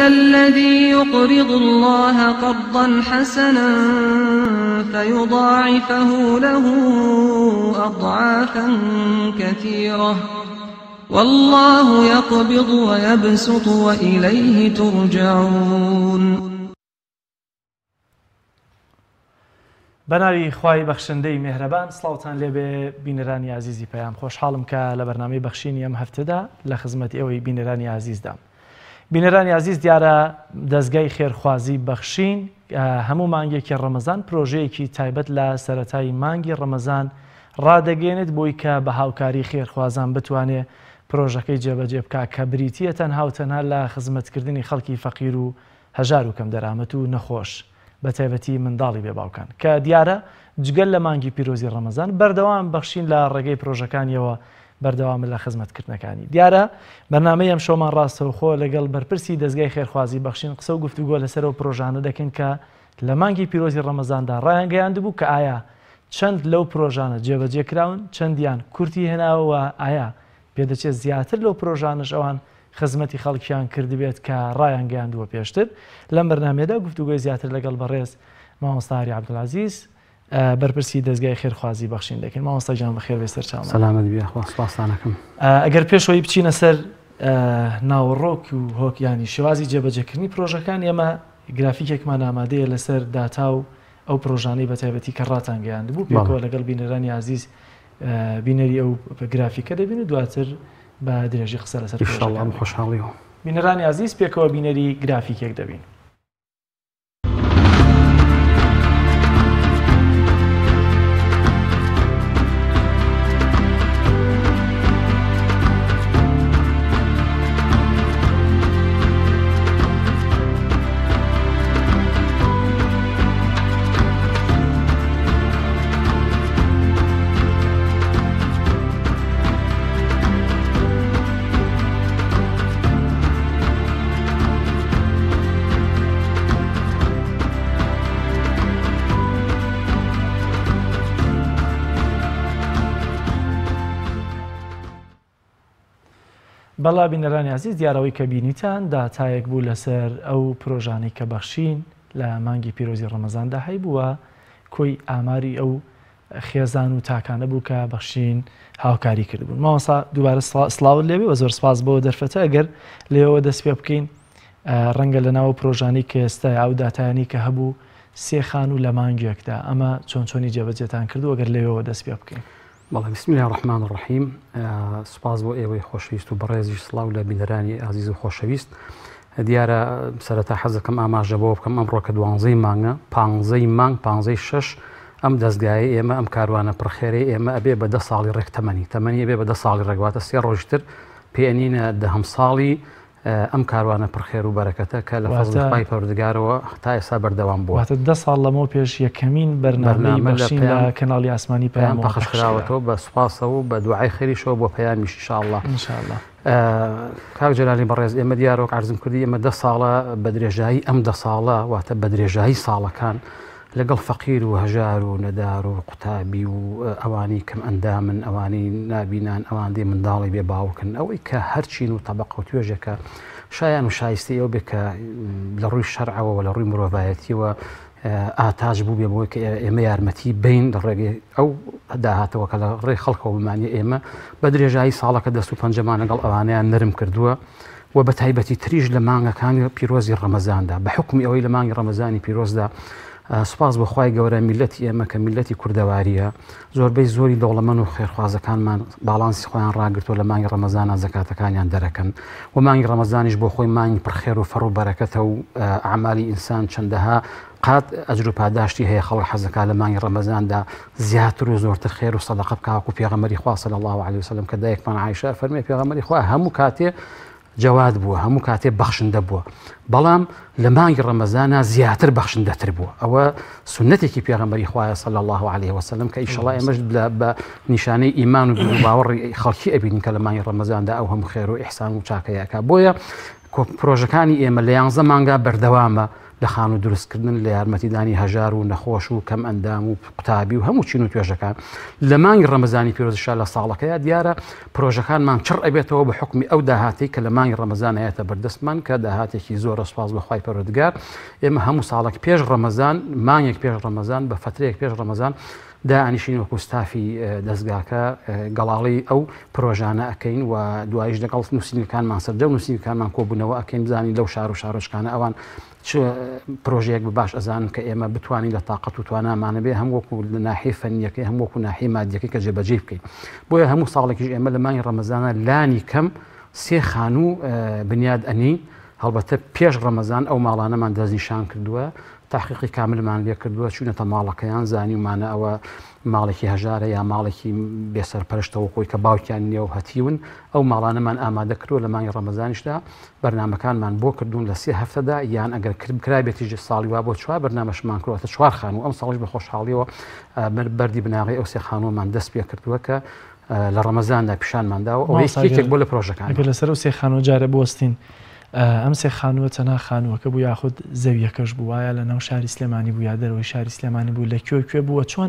الذي يقرض الله قرضا حسنا فيضاعفه له أضعافا كثيرة والله يقبض ويبسط وإليه ترجعون. بەناوی خوای بەخشندەی میهرەبان سڵاوتان لێبێ بینەرانی عزیزی پەیام. خۆشحاڵم کە لە بەرنامەی بەخشینی ئەم هەفتەدا لە خزمەتی ئەوەی بینەرانی عزیزدام. بینەرانی عزیز دیارە دەستگای خێرخوازی بەخشین هەموو مانگێکی ڕەمەزان پرۆژەیەکی تایبەت لە سەرەتای مانگی ڕەمەزان ڕادەگەێنێت بۆی کە بە هاوکاری خێرخوازان بتوانێت پرۆژەکەی جێبەجێ بکات کە بریتیە تەنها و تەنها لە خزمەتکردنی خەڵکی فەقیر و هەژار و کەم دەرامەت و نەخۆش بە تایبەتی منداڵی بێباوکان کە دیارە جگەل لە مانگی پیرۆزی ڕەمەزان بەردەوام بەخشین لە ڕێگەی پرۆژەکانیەوە بەردەوام لە خزمەتکردنەکانی. دیارە بەرنامەی ئەم شۆمان ڕاستەوخۆ لەگەڵ بەرپرسی دەستگای خێرخوازی بەخشین قسە و گفتوگۆ لەسەرەوە پرۆژانە دەکەن کە لە مانگی پیرۆزی ڕەمەزاندا ڕایانگەیاندبوو کە ئایا چەند لەو پرۆژانە جێبەجێکراون، چەندیان کورتی هێناوە، ئایا پێدەچێت زیاتر لەو پرۆژانش ئەوان خزمەتی خەڵکیان کردبێت کە ڕایانگەیاندووە پێشتر. لەم بەرنامەیەدا گفتوگۆی زیاتر لەگەڵ بەڕێز مامۆستا هاری عەبدولعەزیز بەرپرسی دەستگای خێرخوازی بەخشین دەکەین. مامۆستا گیان بەخێر بێ سەرچاومان. سەلامەت بێ خوا سوپاسدانەکەم. ئەگەر پێشەوەی بچینە سەر ناوەڕۆک و هۆکیانی شێوازی جێبەجێکردنی پرۆژەکان ئێمە گرافیکێکمان ئامادەیە لەسەر داتا و ئەو پرۆژانەی بە تایبەتی کە ڕاتانگەیاندبوو پێکەوە لەگەڵ بینەرانی عزیز بینەری ئەو گرافیکە دەبین و دواتر بە درێژی قسە لەسەر ئینشاءالله خۆشحاڵیەوە. بینەرانی عزیز پێکەوە بینەری گرافیکێک دەبین. بەڵا بینەرانی عزیز دیارەوەی کە بینیتان داتایەک بوو لەسەر ئەو پرۆژانەی کە بەخشین لە مانگی پیرۆزی ڕەمەزاندا هەیبووە کۆی ئاماری ئەو خێزان و تاکانە بوو کە بەخشین هاوکاری کردبوون. مامۆستا دووبارە سڵاوت لێبێ و زۆر سپاس بۆ دەرفەتە. ئەگەر لێەوە دەست پێ بکەین ڕەنگە لە ناو پرۆژانەی کە ئێستا ئەو داتایانی کە هەبوو سێ خان و لە مانگێکدا ئەمە چۆنی جێبەجێتان کردو ئەگەر لێەوە دەست پێ بکەین. بەڵێ بسم الله الرحمن الرحیم. سپاس بۆ ئێوەی خۆشەویست و بەڕێزی سڵاو لە بینەرانی عزیز و خۆشەویست. دیارە سەرەتا حەزەکەم ئاماژە بۆ بکەم ئەمڕۆ کە 12 مانگە 15 مانگ 15 ئەم دەستگایە ئێمە ئەم کاروانە پڕخێرەی ئێمە ئەبێ بە 10 ساڵی ڕێک تەمەنی ئەبێ بە 10 ساڵی ڕێگواتە 3 ڕۆژتر پێێنینە دەهەم ساڵی ئەم کاروانە پڕخێر و بەرەکەتە کە لە فەزڵی خوای پەروەردگارەوە تا ئێستا بەردەوام بووە. واتە 10 ساڵ لەمەوە پێش یەکەمین بەرنامەی بەخشین لە کەناڵی ئاسمانی پەیام پەخشکراوەتەوە بە سوپاسەوە و بە دوعای خێریشەوە بۆ پەیامیش ئینشاءالله. کاک جەلالی بەڕێز ئێمە دیارۆک عەرزم کردی ئێمە 10 ساڵە بە درێژایی ئەم 10 ساڵە واتە بە درێژایی ساڵەکان لەگەڵ فەقیر و هەژار و نەدار و قوتابی و ئەوانی کەم ئەندامن ئەوانی نابینان ئەوان دێ منداڵی بێ باوکن ئەوەی کە هەرچین و تەبەق و توێژەکە شایان و شایستی ئەو بێ کە لە ڕووی شەرعەوە و لە ڕووی مرۆڤایەتیەوە ئاتاژ بوو بێ بۆی کە ئێمە یارمەتی بین لە ڕێگەی ئەو داهاتەوە کە لە ڕێی خەڵکەوە بمانیە ئێمە بە درێژایی ساڵەکە دەست و پەنجەمان لەگەڵ ئەوانیان نرم کردووە و بە تایبەتی تریژ لە مانگەکانی پیرۆزی ڕەمەزاندا بە حکمی ئەوەی لە مانگی ڕەمەزانی پیرۆزدا سوپاس بەخوای گەورە میلەتی ئێمە کە میلەتی کوردەواریە زۆربەی زۆری دەوڵەمەند و خێرخوازەکانمان باڵانسی خۆیان ڕاگرتووە لە مانگی ڕەمەزانە زەکاتەکانیان دەرەکەن و مانگی ڕەمەزانیش بۆ خۆی مانگی پڕخێر و فەڕ و بەرەکەتە و ئەعمالی ئینسان چەندەها قات ئەجر و پاداشتی هەیە خەڵک حەزەکە لە مانگی ڕەمەزاندا زیاتر و زۆرتر خێر و سەدەقە بکات وەکو پێغەمبەری خوا صلی الله علیه وسلم کە دایکمان عایشە فەرمێ پێغەمبەری خوا هەموو کاتێ جواد بووە هەموو کاتێ بەخشندە بووە بەڵام لە مانگی ڕەمەزانە زیاتر بەخشندەتر بووە. ئەوە سنەتێکی پێغەمبەری خوایە صلی الله علیه وسلم کە ئینشەڵڵا ئێمەش بە نیشانەی ئیمان و باوەڕی خەڵکی ئەبینین کە لە مانگی ڕەمەزاندا ئەو هەموو خێر و ئیحسان و چاکەیەکە. بۆیە پرۆژەکانی ئێمە لە 11 مانگا بەردەوامە لە خان و دروستکردن لە یارمەتیدانی هەژار و نەخۆش و کەم ئەندام و قوتابی و هەموو چین و توێژەکان لە مانگی ڕەمەزانی پیرۆزشا لە ساڵەکەیە دیارە پرۆژەکانمان چڕ ئەبێتەوە بە حکمی ئەو داهاتی کە لە مانگی ڕەمەزان هەیەتە بەردەستمان کە داهاتێکی زۆر سوپاس بەخوای پەروەردگار ئێمە هەموو ساڵێک پێش ڕەمەزان مانگێک پێش ڕەمەزان بە فترەیەک پێش ڕەمەزان دائنیشین وەکو ستافی دەستگاکە گەڵاڵی ئەو پرۆژانە ئەەکەین و دوایش لەگەڵ نووسینەکانمان سەردە و نووسینەکانمان کۆبوونەوە ئەەکەین بزانین لەو شار و شارۆچکانە ئەوان پرۆژەیەک باش ئەزانن کە ئێمە بتوانین لە تااقەت و توانامانە بێ هەم وەکو لە ناحی فەنیەکەی هەم وەکو ناحی مادیەکەی کە جێبەجێ بکەین بۆیە هەموو ساڵێکیش ئێمە لە مانگی ڕەمەزانە لانی کەم 3 خانوو بنیاد ئەنی هەڵبەتە پێش ڕەمەزان ئەو ماڵانەمان دەستنیشان کردووە تحقیقی کاملمان لێ کردووە چوونەتە ماڵەکەیان زانیمانە ئەوە ماڵێکی هەژارە یا ماڵێکی بێسەرپەرشتەوە خۆی کە باوکیان نییە و هەتیون ئەو ماڵانەمان ئامادە کردووە لە مانگی ڕەمەزانیشدا بەرنامەکانمان بۆ کردوون لە 3 هەفتەدا یان ئەگەر کرابێتیژ ساڵی وا بۆ 4 بەرنامەشمان کردوەتە 4 خانوو ئەم ساڵش بە خۆشحاڵیەوە بەردی بناغی ئەو 3 خانوومان دەست پێ کردووە کە لە ڕەمەزاندا پیشانمانداوە ئەو یەکێک بۆ لە پرۆژەکان لەسەر و 3 خانوو جارە بوەستین ئەم 3 خانووە چەنا خانووەکە بوو یاخود زەویەکەش بوو وایە لە ناو شاری سلێمانی بوو یا دەرەوەی شاری سلێمانی بوو لە کوێ بووە چۆن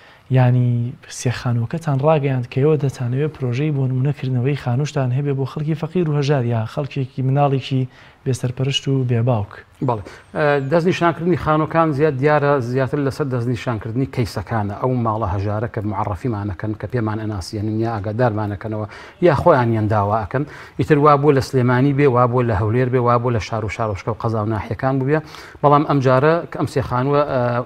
ینی 3 خانووەکەتان ڕاگەیاند کەەوە دەتانەوێت پرۆژەی بۆ نمونەکردنەوەی خانوشتان هەبێ بۆ خەڵکی فەقیر و هەژار یا خەڵکێکی مناڵێکی بێسەرپەرشت و بێباوک بەڵێ دەستنیشانکردنی خانووەکان زیاد دیارە زیاتر لەسەر دەستنیشانکردنی کەیسەکانە ئەو ماڵە هەژارە کە معڕەفیمانەکەن کە پێمان ئەناسیێنن یا ئاگادارمانەکەنەوە یا خۆیان یەنداواکەن ئیتر وا بۆ لە سلێمانی بێ وا بۆ لە هەولێر بێ وا بۆ لە شار و شارۆشکە و قەزا و ناحیەکان بووە بەڵام ئەم جارە کە ئەم 3 خانووە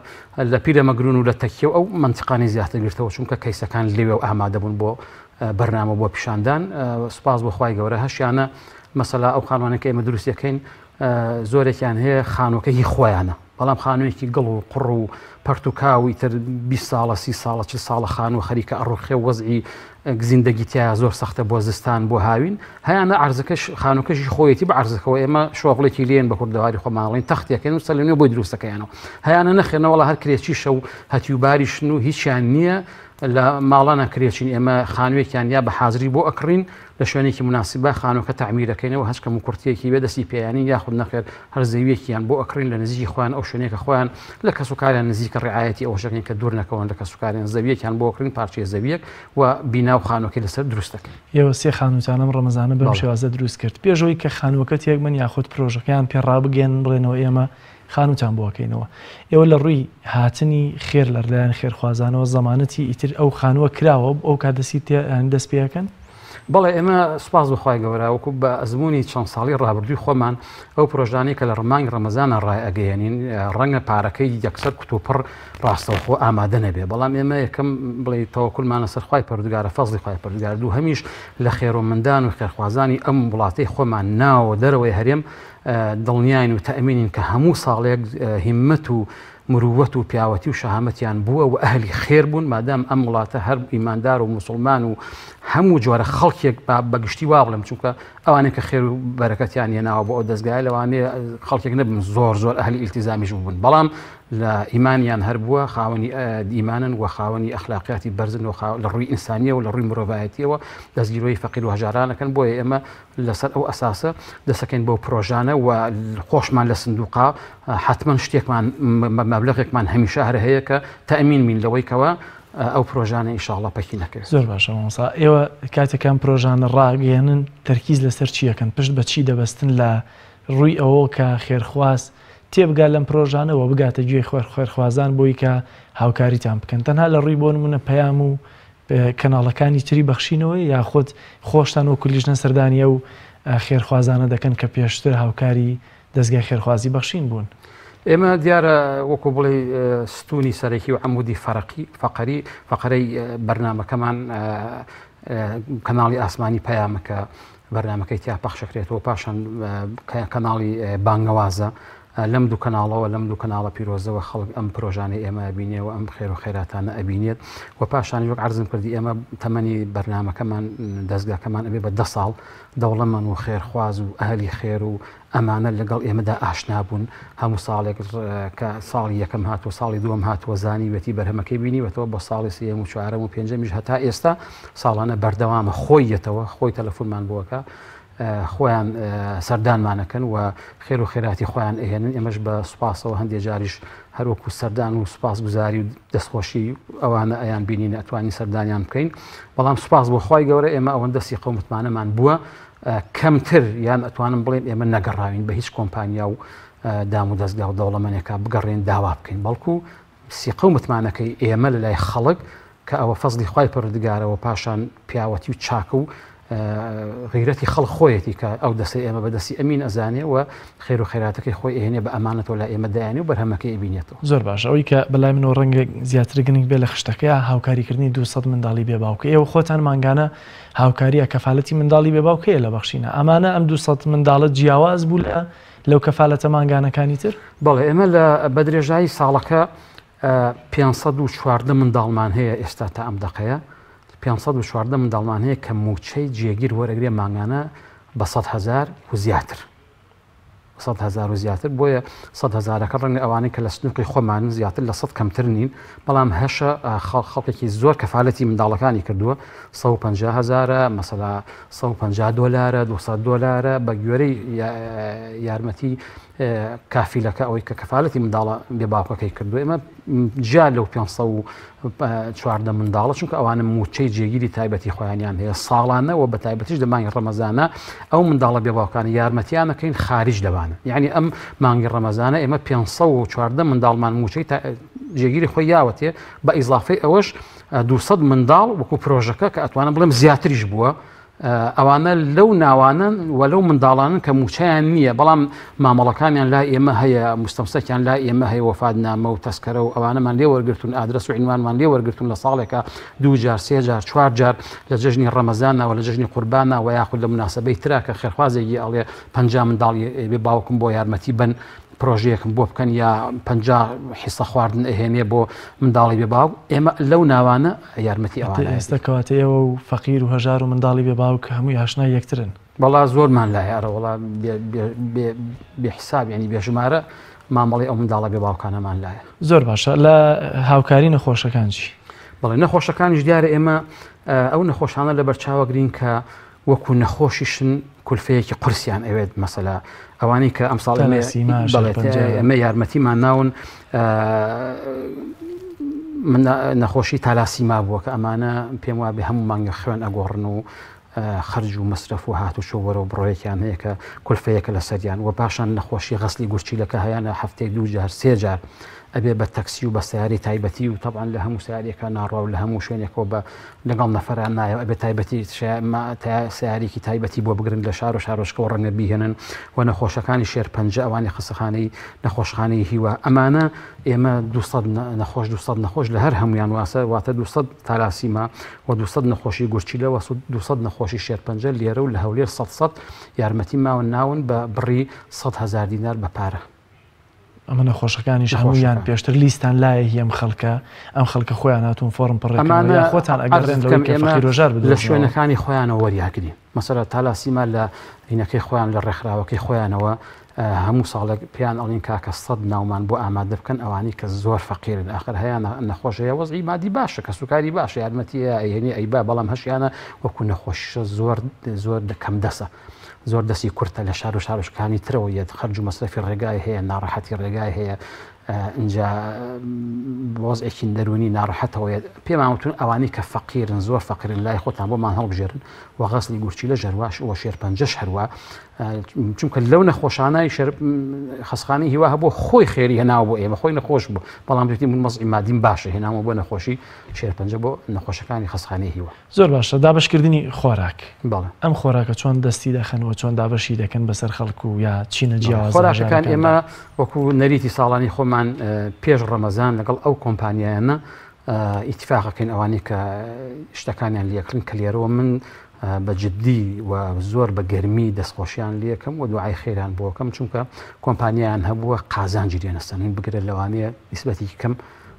لە پیرەمەگرون و لە تەکیە و ئەو منتیقانی زیاتر گرتەوە چونکە کەیسەکان لێوێ و ئامادە بوون بۆ بەرنامە بۆ پیشاندان سوپاس بۆ خوای گەورە هەشیانە مەسەلا ئەو خانوانەکە ئێمە دروستەکەین زۆرێکیان هەیە خانووەکەی خۆیانە بەڵام خانوویەکی گڵ و قڕ و پەرتوکاوی تر 20 ساڵە 30 ساڵە 40 ساڵە خانوو خەریکە ئەڕوخێ وەزعی زیندەگیتیایە زۆر سەختە بۆ زستان بۆ هاوین هەیەە عرزەکەش خانووکەشی خۆیەتی بە عرزەکەەوە ئێمە شۆغڵێکی لێن بە کوردەواری خۆماڵین تەختێکەکەن و سەلێنێ بۆی دروستەکەیانەوە هەیەە نەخێنەوەڵە هەر کرێکی شەو هەتیوباریشن و هیچیان نییە لە ماڵانە کرێچین ئێمە خانوویەکیان یا بە حازری بۆ ئەکڕین لە شوێنێکی مناسبە خانووکە تعمیرەکەینەوە هەچکەم و کورتێکی بێ دەستی پێیانی یاخود نەخێر هەر زەویەکیان بۆ ئەکڕین لە نزیکی خۆیان ئەو شوێنێکە خۆیان لە کەسوکاریان نزیکە ڕعایەتی ئەو شەکەین کە دوور نەکەون لە کەسوکاریان زەویەکیان بۆ ئەکڕین پارچەیە زەویەک و بینا و خانووەکەی لەسەر دروستەکەن ئێوە 3 خانووتانم ڕەمەزانە بەم شێوازە دروست کرد پێشەوەی کە خانووەکە تێک من یاخود پرۆژەکەیان پێڕابگەن بڵێنەوە ئێمە خانووتان بۆکەینەوە ئێوە لە ڕووی هاتنی خێر لەلایەن خێرخوازانەوە زەمانەتی ئیتر ئەو خانووە کراوە ئەو کاتدەسی دەست پێەکەن بەڵێ ئێمە سوپاس بەخوای گەورە وەکو بە ئەزمموی چەند ساڵی ڕابردووی خۆمان ئەو پرۆژانەی کە لە ڕمانگ ڕەمەزانە ڕای ئەگەیەنین ڕەنگە پارەکەی یەکسەر کوتوپڕ ڕاستەوخۆ ئامادە نەبێ بەڵام ئێمە یەکەم بڵێ تەوەکولمانە سەر خوای پەروەردگارە فەزڵی خوای پەروەردگار دوو هەمیش لە خێرۆمەندان و خێرخوازانی ئەم وڵاتەی خۆمان ناوە دەرەوەی هەرێم دڵنیاین و تەئەمینین کە هەموو ساڵێک هیممەت و مرووەت و پیاوەتی و شەهامەتیان بووە و ئەهلی خێر بوون مادام ئەم وڵاتە هەر ئیماندار و موسڵمان و هەموو جۆرە خەڵکێک بەگشتی وا بڵێم چونکە ئەوانەیە کە خێر و بەرەکەتیان هێناوە بۆ ئەو دەستگای لەوانەیە خەڵکێک نەبن زۆر ئەهلی ئیلتیزامیش بوون بەڵام لە ئیمانیان هەر بووە خاوەنی ئیمانن و خاوەنی ئەخلاقیاتی بەرزن و لە ڕووی ئینسانیە و لە ڕووی مرۆڤایەتیەوە دەستگیرۆی فەقیر و هەژارانەکەن بۆیە ئێمە لەسەر ئەو ئەساسە دەسەکەین بۆ پرۆژانە و خۆشمان لە سندوقا حتمما شتێکمان مەبلەغێکمان هەمیشە هەر هەیە کە تەئەمین بین لەوەی کەوە ئەو پرۆژانە ئینشاءڵڵا پەکی نەکرێت. زۆر باشە مامۆستا ئێوە کاتێکان پرۆژانە ڕاگەیەنن تەرکیز لەسەر چیەکەن پشت بە چی دەبەستن لە ڕووی ئەوە کە خێرخواز تێبگا لەم پرۆژانەوە بگاتە گوێی خێرخوازان بۆی کە هاوکاریتان بکەن تەنها لە ڕووی بۆ نمونە پەیام و کەناڵەکانی تری بەخشینەوە یاخود خۆشتان وەکو لیژنە سەردانیە و خێرخوازانە دەکەن کە پێشتر هاوکاری دەستگای خێرخوازی بەخشین بوون. ئێمە دیارە وەکو بڵێ ستونی سەرەکی و عەمودی فەقەرەی بەرنامەکەمان کەناڵی ئاسمانی پەیامەکە بەرنامەکەی تیا پەخشەکرێتەوە پاشان کەناڵی بانگەوازە لەم دوو کەناڵەوە لەم دوو کەناڵە پیرۆزەوە خەڵک ئەم پرۆژانەی ئێمە ئەبینێەوە ئەم خێر و خێراتانە ئەبینێت و پاشانی وەک عەرزم کردی ئێمە تەمەنی بەرنامەکەمان دەستگاکەمان ئەبێ بە 10 ساڵ دەوڵەمەند و خێرخواز و ئەهلی خێر و ئەمانە لەگەڵ ئێمەدا ئاشنا بوون هەموو ساڵێک کە ساڵی یەکەم هاتووە ساڵی دووەم هاتووە زانی وەتی بەرهەمەکەی بینیوەتەوە بە ساڵی سێم و چوارەم و پێنجەمیش هەتا ئێستا ساڵانە بەردەوامە خۆیەتەوە خۆی تەلەفۆنمان بۆکە خۆیان سەردانمانەکەن و خێر و خێراتی خۆیان ئەهێنن ئێمەش بە سوپاسەوە هەندێک جاریش هەروەکو سەردان و سوپاس گوزاری و دەستخۆشی ئەوانە ئەیان بینین ئەتوانی سەردانیان بکەین بەڵام سوپاس بۆ خی گەورە ئێمە ئەوەن دەستی قەومتمانەمان بووە کەمتر یان ئەتوانم بڵێن ئێمە نەگەڕاوین بە هیچ کۆمپانیا و دام و دەستگا و دەوڵەمەنێکا بگەڕێن داوا بکەین بەڵکو سیقە و متمانەکەی ئێمە لە لای خەڵک کە ئەوە فەزلی خی پەروەردگارەوە پاشان پیاوەتی و چاکە و غیرەتی خەڵک خۆیەتی کە ئەو دەستی ئێمە بەدەستی ئەمین ئەزانێ و خێر و خێراتەکەی خۆی ئێنێ بە ئەمانەتەوە لە ئێمە دایانێ و بەرهەمەکەی ئەبینێتەوە. زۆر باش ئەوەی کە بەلای منەوە ڕەنگە زیاتر گرنگ بێ لە خشتەکەی هاوکاریکردنی 200 منداڵی بێباوکە ئێوە خۆتان مانگانە هاوکاریە کەفالەتی منداڵی بێباوکەیە لە بەخشینە ئەمانە ئەم 200 منداڵە جیاواز بوو لەو کەفالەتە مانگانەکانی تر؟ بەڵێ ئێمە لە بەدرێژایی ساڵەکە 514 منداڵمان هەیە ئێستا تا ئەم دقەیە 514 منداڵمان هەیە کە موچەی جێگیر وەرەگرێ مانگانە بە 100,000 و زیاتر 100,000 و زیاتر بۆیە 100,000ەکە ڕەنگە ئەوانەی کە لە سنووقی خۆمان زیاتر لە 100 کەمتر نین بەڵام هەشە خەڵکێکی زۆر کەفالەتی منداڵەکانی کردووە 150,000 مەسەلا 150 دۆلارە 200 دۆلارە بە گوێرەی یارمەتی کافیلەکە ئەوەی کە کەفالەتی منداڵە بێباوکەکەی کردو ئێمە جیا لەو 514 منداڵە چونکە ئەوانە موچەی جێگیری تایبەتی خۆیانیان هەیە ساڵانەوە بە تایبەتیش لە مانگی ڕەمەزانە ئەو منداڵە بێباوکانی یارمەتیانەکەین خارج دەبانە یعنی ئەم مانگی ڕەمەزانە ئێمە 514 منداڵمان موچەی جێگیری خۆی یاوەتێ بە ئیزافەی ئەوەش 200 منداڵ وەکو پرۆژەکە کە ئەتوانە بڵێم زیاتریش بووە ئەوانە لەو ناوانن و لەو منداڵانن کە موچەیان نییە بەڵام مامەڵەکانیان لای ئێمە هەیە مستەمسەکیان لای ئێمە هەیە وەفادنامە و تەسکەرە و ئەوانەمان لێ وەرگرتون ئادرس و عنوانمان لێ وەرگرتون لە ساڵێکە 2 جار 3 جار 4 جار لە جژنی ڕەمەزانەوە لە جژنی قوربانە و یاخود لە مناسبەی ترا کە خێرخوازێکی ئەڵێ 50 منداڵی بێ باوکم بۆ یارمەتی بن پرۆژەیەکم بۆ بکەن یا 50 حیسە خواردن ئەهێنێ بۆ منداڵی بێباو ئێمە لەو ناوانە یارمەتی ئەوانە ئێستا کەواتە ئێوە و فەقیر و هەژار و منداڵی بێباوکە هەمووی ئاشنای یەکترن بەڵا زۆرمان لایەرە وڵا بێحساب ینی بێژمارە مامەڵی ئەو منداڵە بێباوکانەمان لایە. زۆر باشە لە هاوکاری نەخۆشەکانجی بەڵێ نەخۆشەکانیش دیارە ئێمە ئەو نەخۆشانە لە بەرچاوەگرین کە وەکو نەخۆشیشن کولفەیەکی قورسیان ئەوێت مەسەلا ئەوانەی کە ئەمساڵ ئەمە یارمەتیمان ناون نەخۆشی تالاسیما بووە کە ئەمانە پێم وابێ هەموو مانگە خوێن ئەگۆڕن و خەرج و مەسرف و هاتوچۆ وەرە و بڕۆیەکیان هەیە کە کولفەیەکە لە سەریان و پاشان نەخۆشی غەسلی گورچیلەکە هەیەە هەفتەی 2 جار 3 جار ئەبێ بە تەکسی و بە سیاری تایبەتی و طبعا لە هەموو سیارێکە ناڕوا و لە هەموو شوێنێکەوە بە لەگەڵ نەفەران نایە ئەبێ تایبەتی سیارێکی تایبەتی بۆ بگرن لە شار و شارۆشکەوە ڕەنگە بیهێنن و نەخۆشەکانی شێرپەنجە ئەوانی خسەخانەی نەخۆشخانەی هیوە ئەمانە ئێمە 200 نەخۆش لە هەر هەمویان واسە واتە 200 تالاسیما و 200 نەخۆشی گورچیلە و 200 نەخۆشی شێرپەنجە لێرە و لە هەولێر 100 یارمەتی ماون ناون بە بڕی 100,000 دینار بە پارە. ئەمە نەخۆشەکانیش هەمویان پێشتر لیستان لایە هی ئەم خەڵکە خۆیان هاتوون فۆرم پڕێکەوە خۆتان ئەگەڕێن فەقیرۆژار بدەن لە شوێنەکانی خۆیانەوە وەریاگرین مەسەلا تالاسیما لە هینەکەی خۆیان لە ڕێکخراوەکەی خۆیانەوە هەموو ساڵێک پێیان ئەڵین کاکە 100 ناومان بۆ ئامادە بکەن ئەوانی کە زۆر فەقیرن ئاخر هەیە نەخۆشەیە وەزعی مادی باشە کە سوکاری باشە یارمەتیە ئەهێنی ئەیبا بەڵام هەشیانە وەکو نەخۆشیشە زۆر کەم دەسە زۆر دەستی کورتە لە شار و شارۆچکانی ترەوە یەت خەرج و مەسرەفی ڕێگای هەیە ناڕەحەتی ڕێگای هەیە اینجا وەزعێکی دەرونی ناڕەحەتەوە پێماوتون ئەوانی کە فەقیرن زۆر فەقیرن لای خۆتان بۆمان هەڵبژێرن و غەسلی گورچیلە ژەرواش و شێرپەنجەش هەروە چونکە لەو نەخۆشانای خەسخانەی هیوا هەبوو خۆی خێری هێناوە بۆ ئێمە خۆی نەخۆش بوو بەڵام دوتی من مەزعی مادیم باشە هێناوە بۆ نەخۆشی شێرپەنجە بۆ نەخۆشەکانی خەسخانەی هیوا. زۆر باشە دابشکردنی خۆراک بەڵێ ئەم خۆراکە چۆن دەستی دەخەنەوە چۆن دابەشی دەکەن بەسەر خەڵکو و یا چینە جیاواز خۆراکەکان ئێمە وەکو نەریتی ساڵانی خۆمان پێش ڕەمەزان لەگەڵ ئەو کۆمپانیایانە ئیتیفاقەکەین ئەوانەی کە شتەکانیان لێکردن کە لێرەوە من بەجددی و زۆر بە گەرمی دەستخۆشیان لێکم و دوعای خێران بۆکەم چونکە کۆمپانیایان هەبووە قازانجی لێنەستەنین بگرێت لەوانەیە نیسبەتی کەم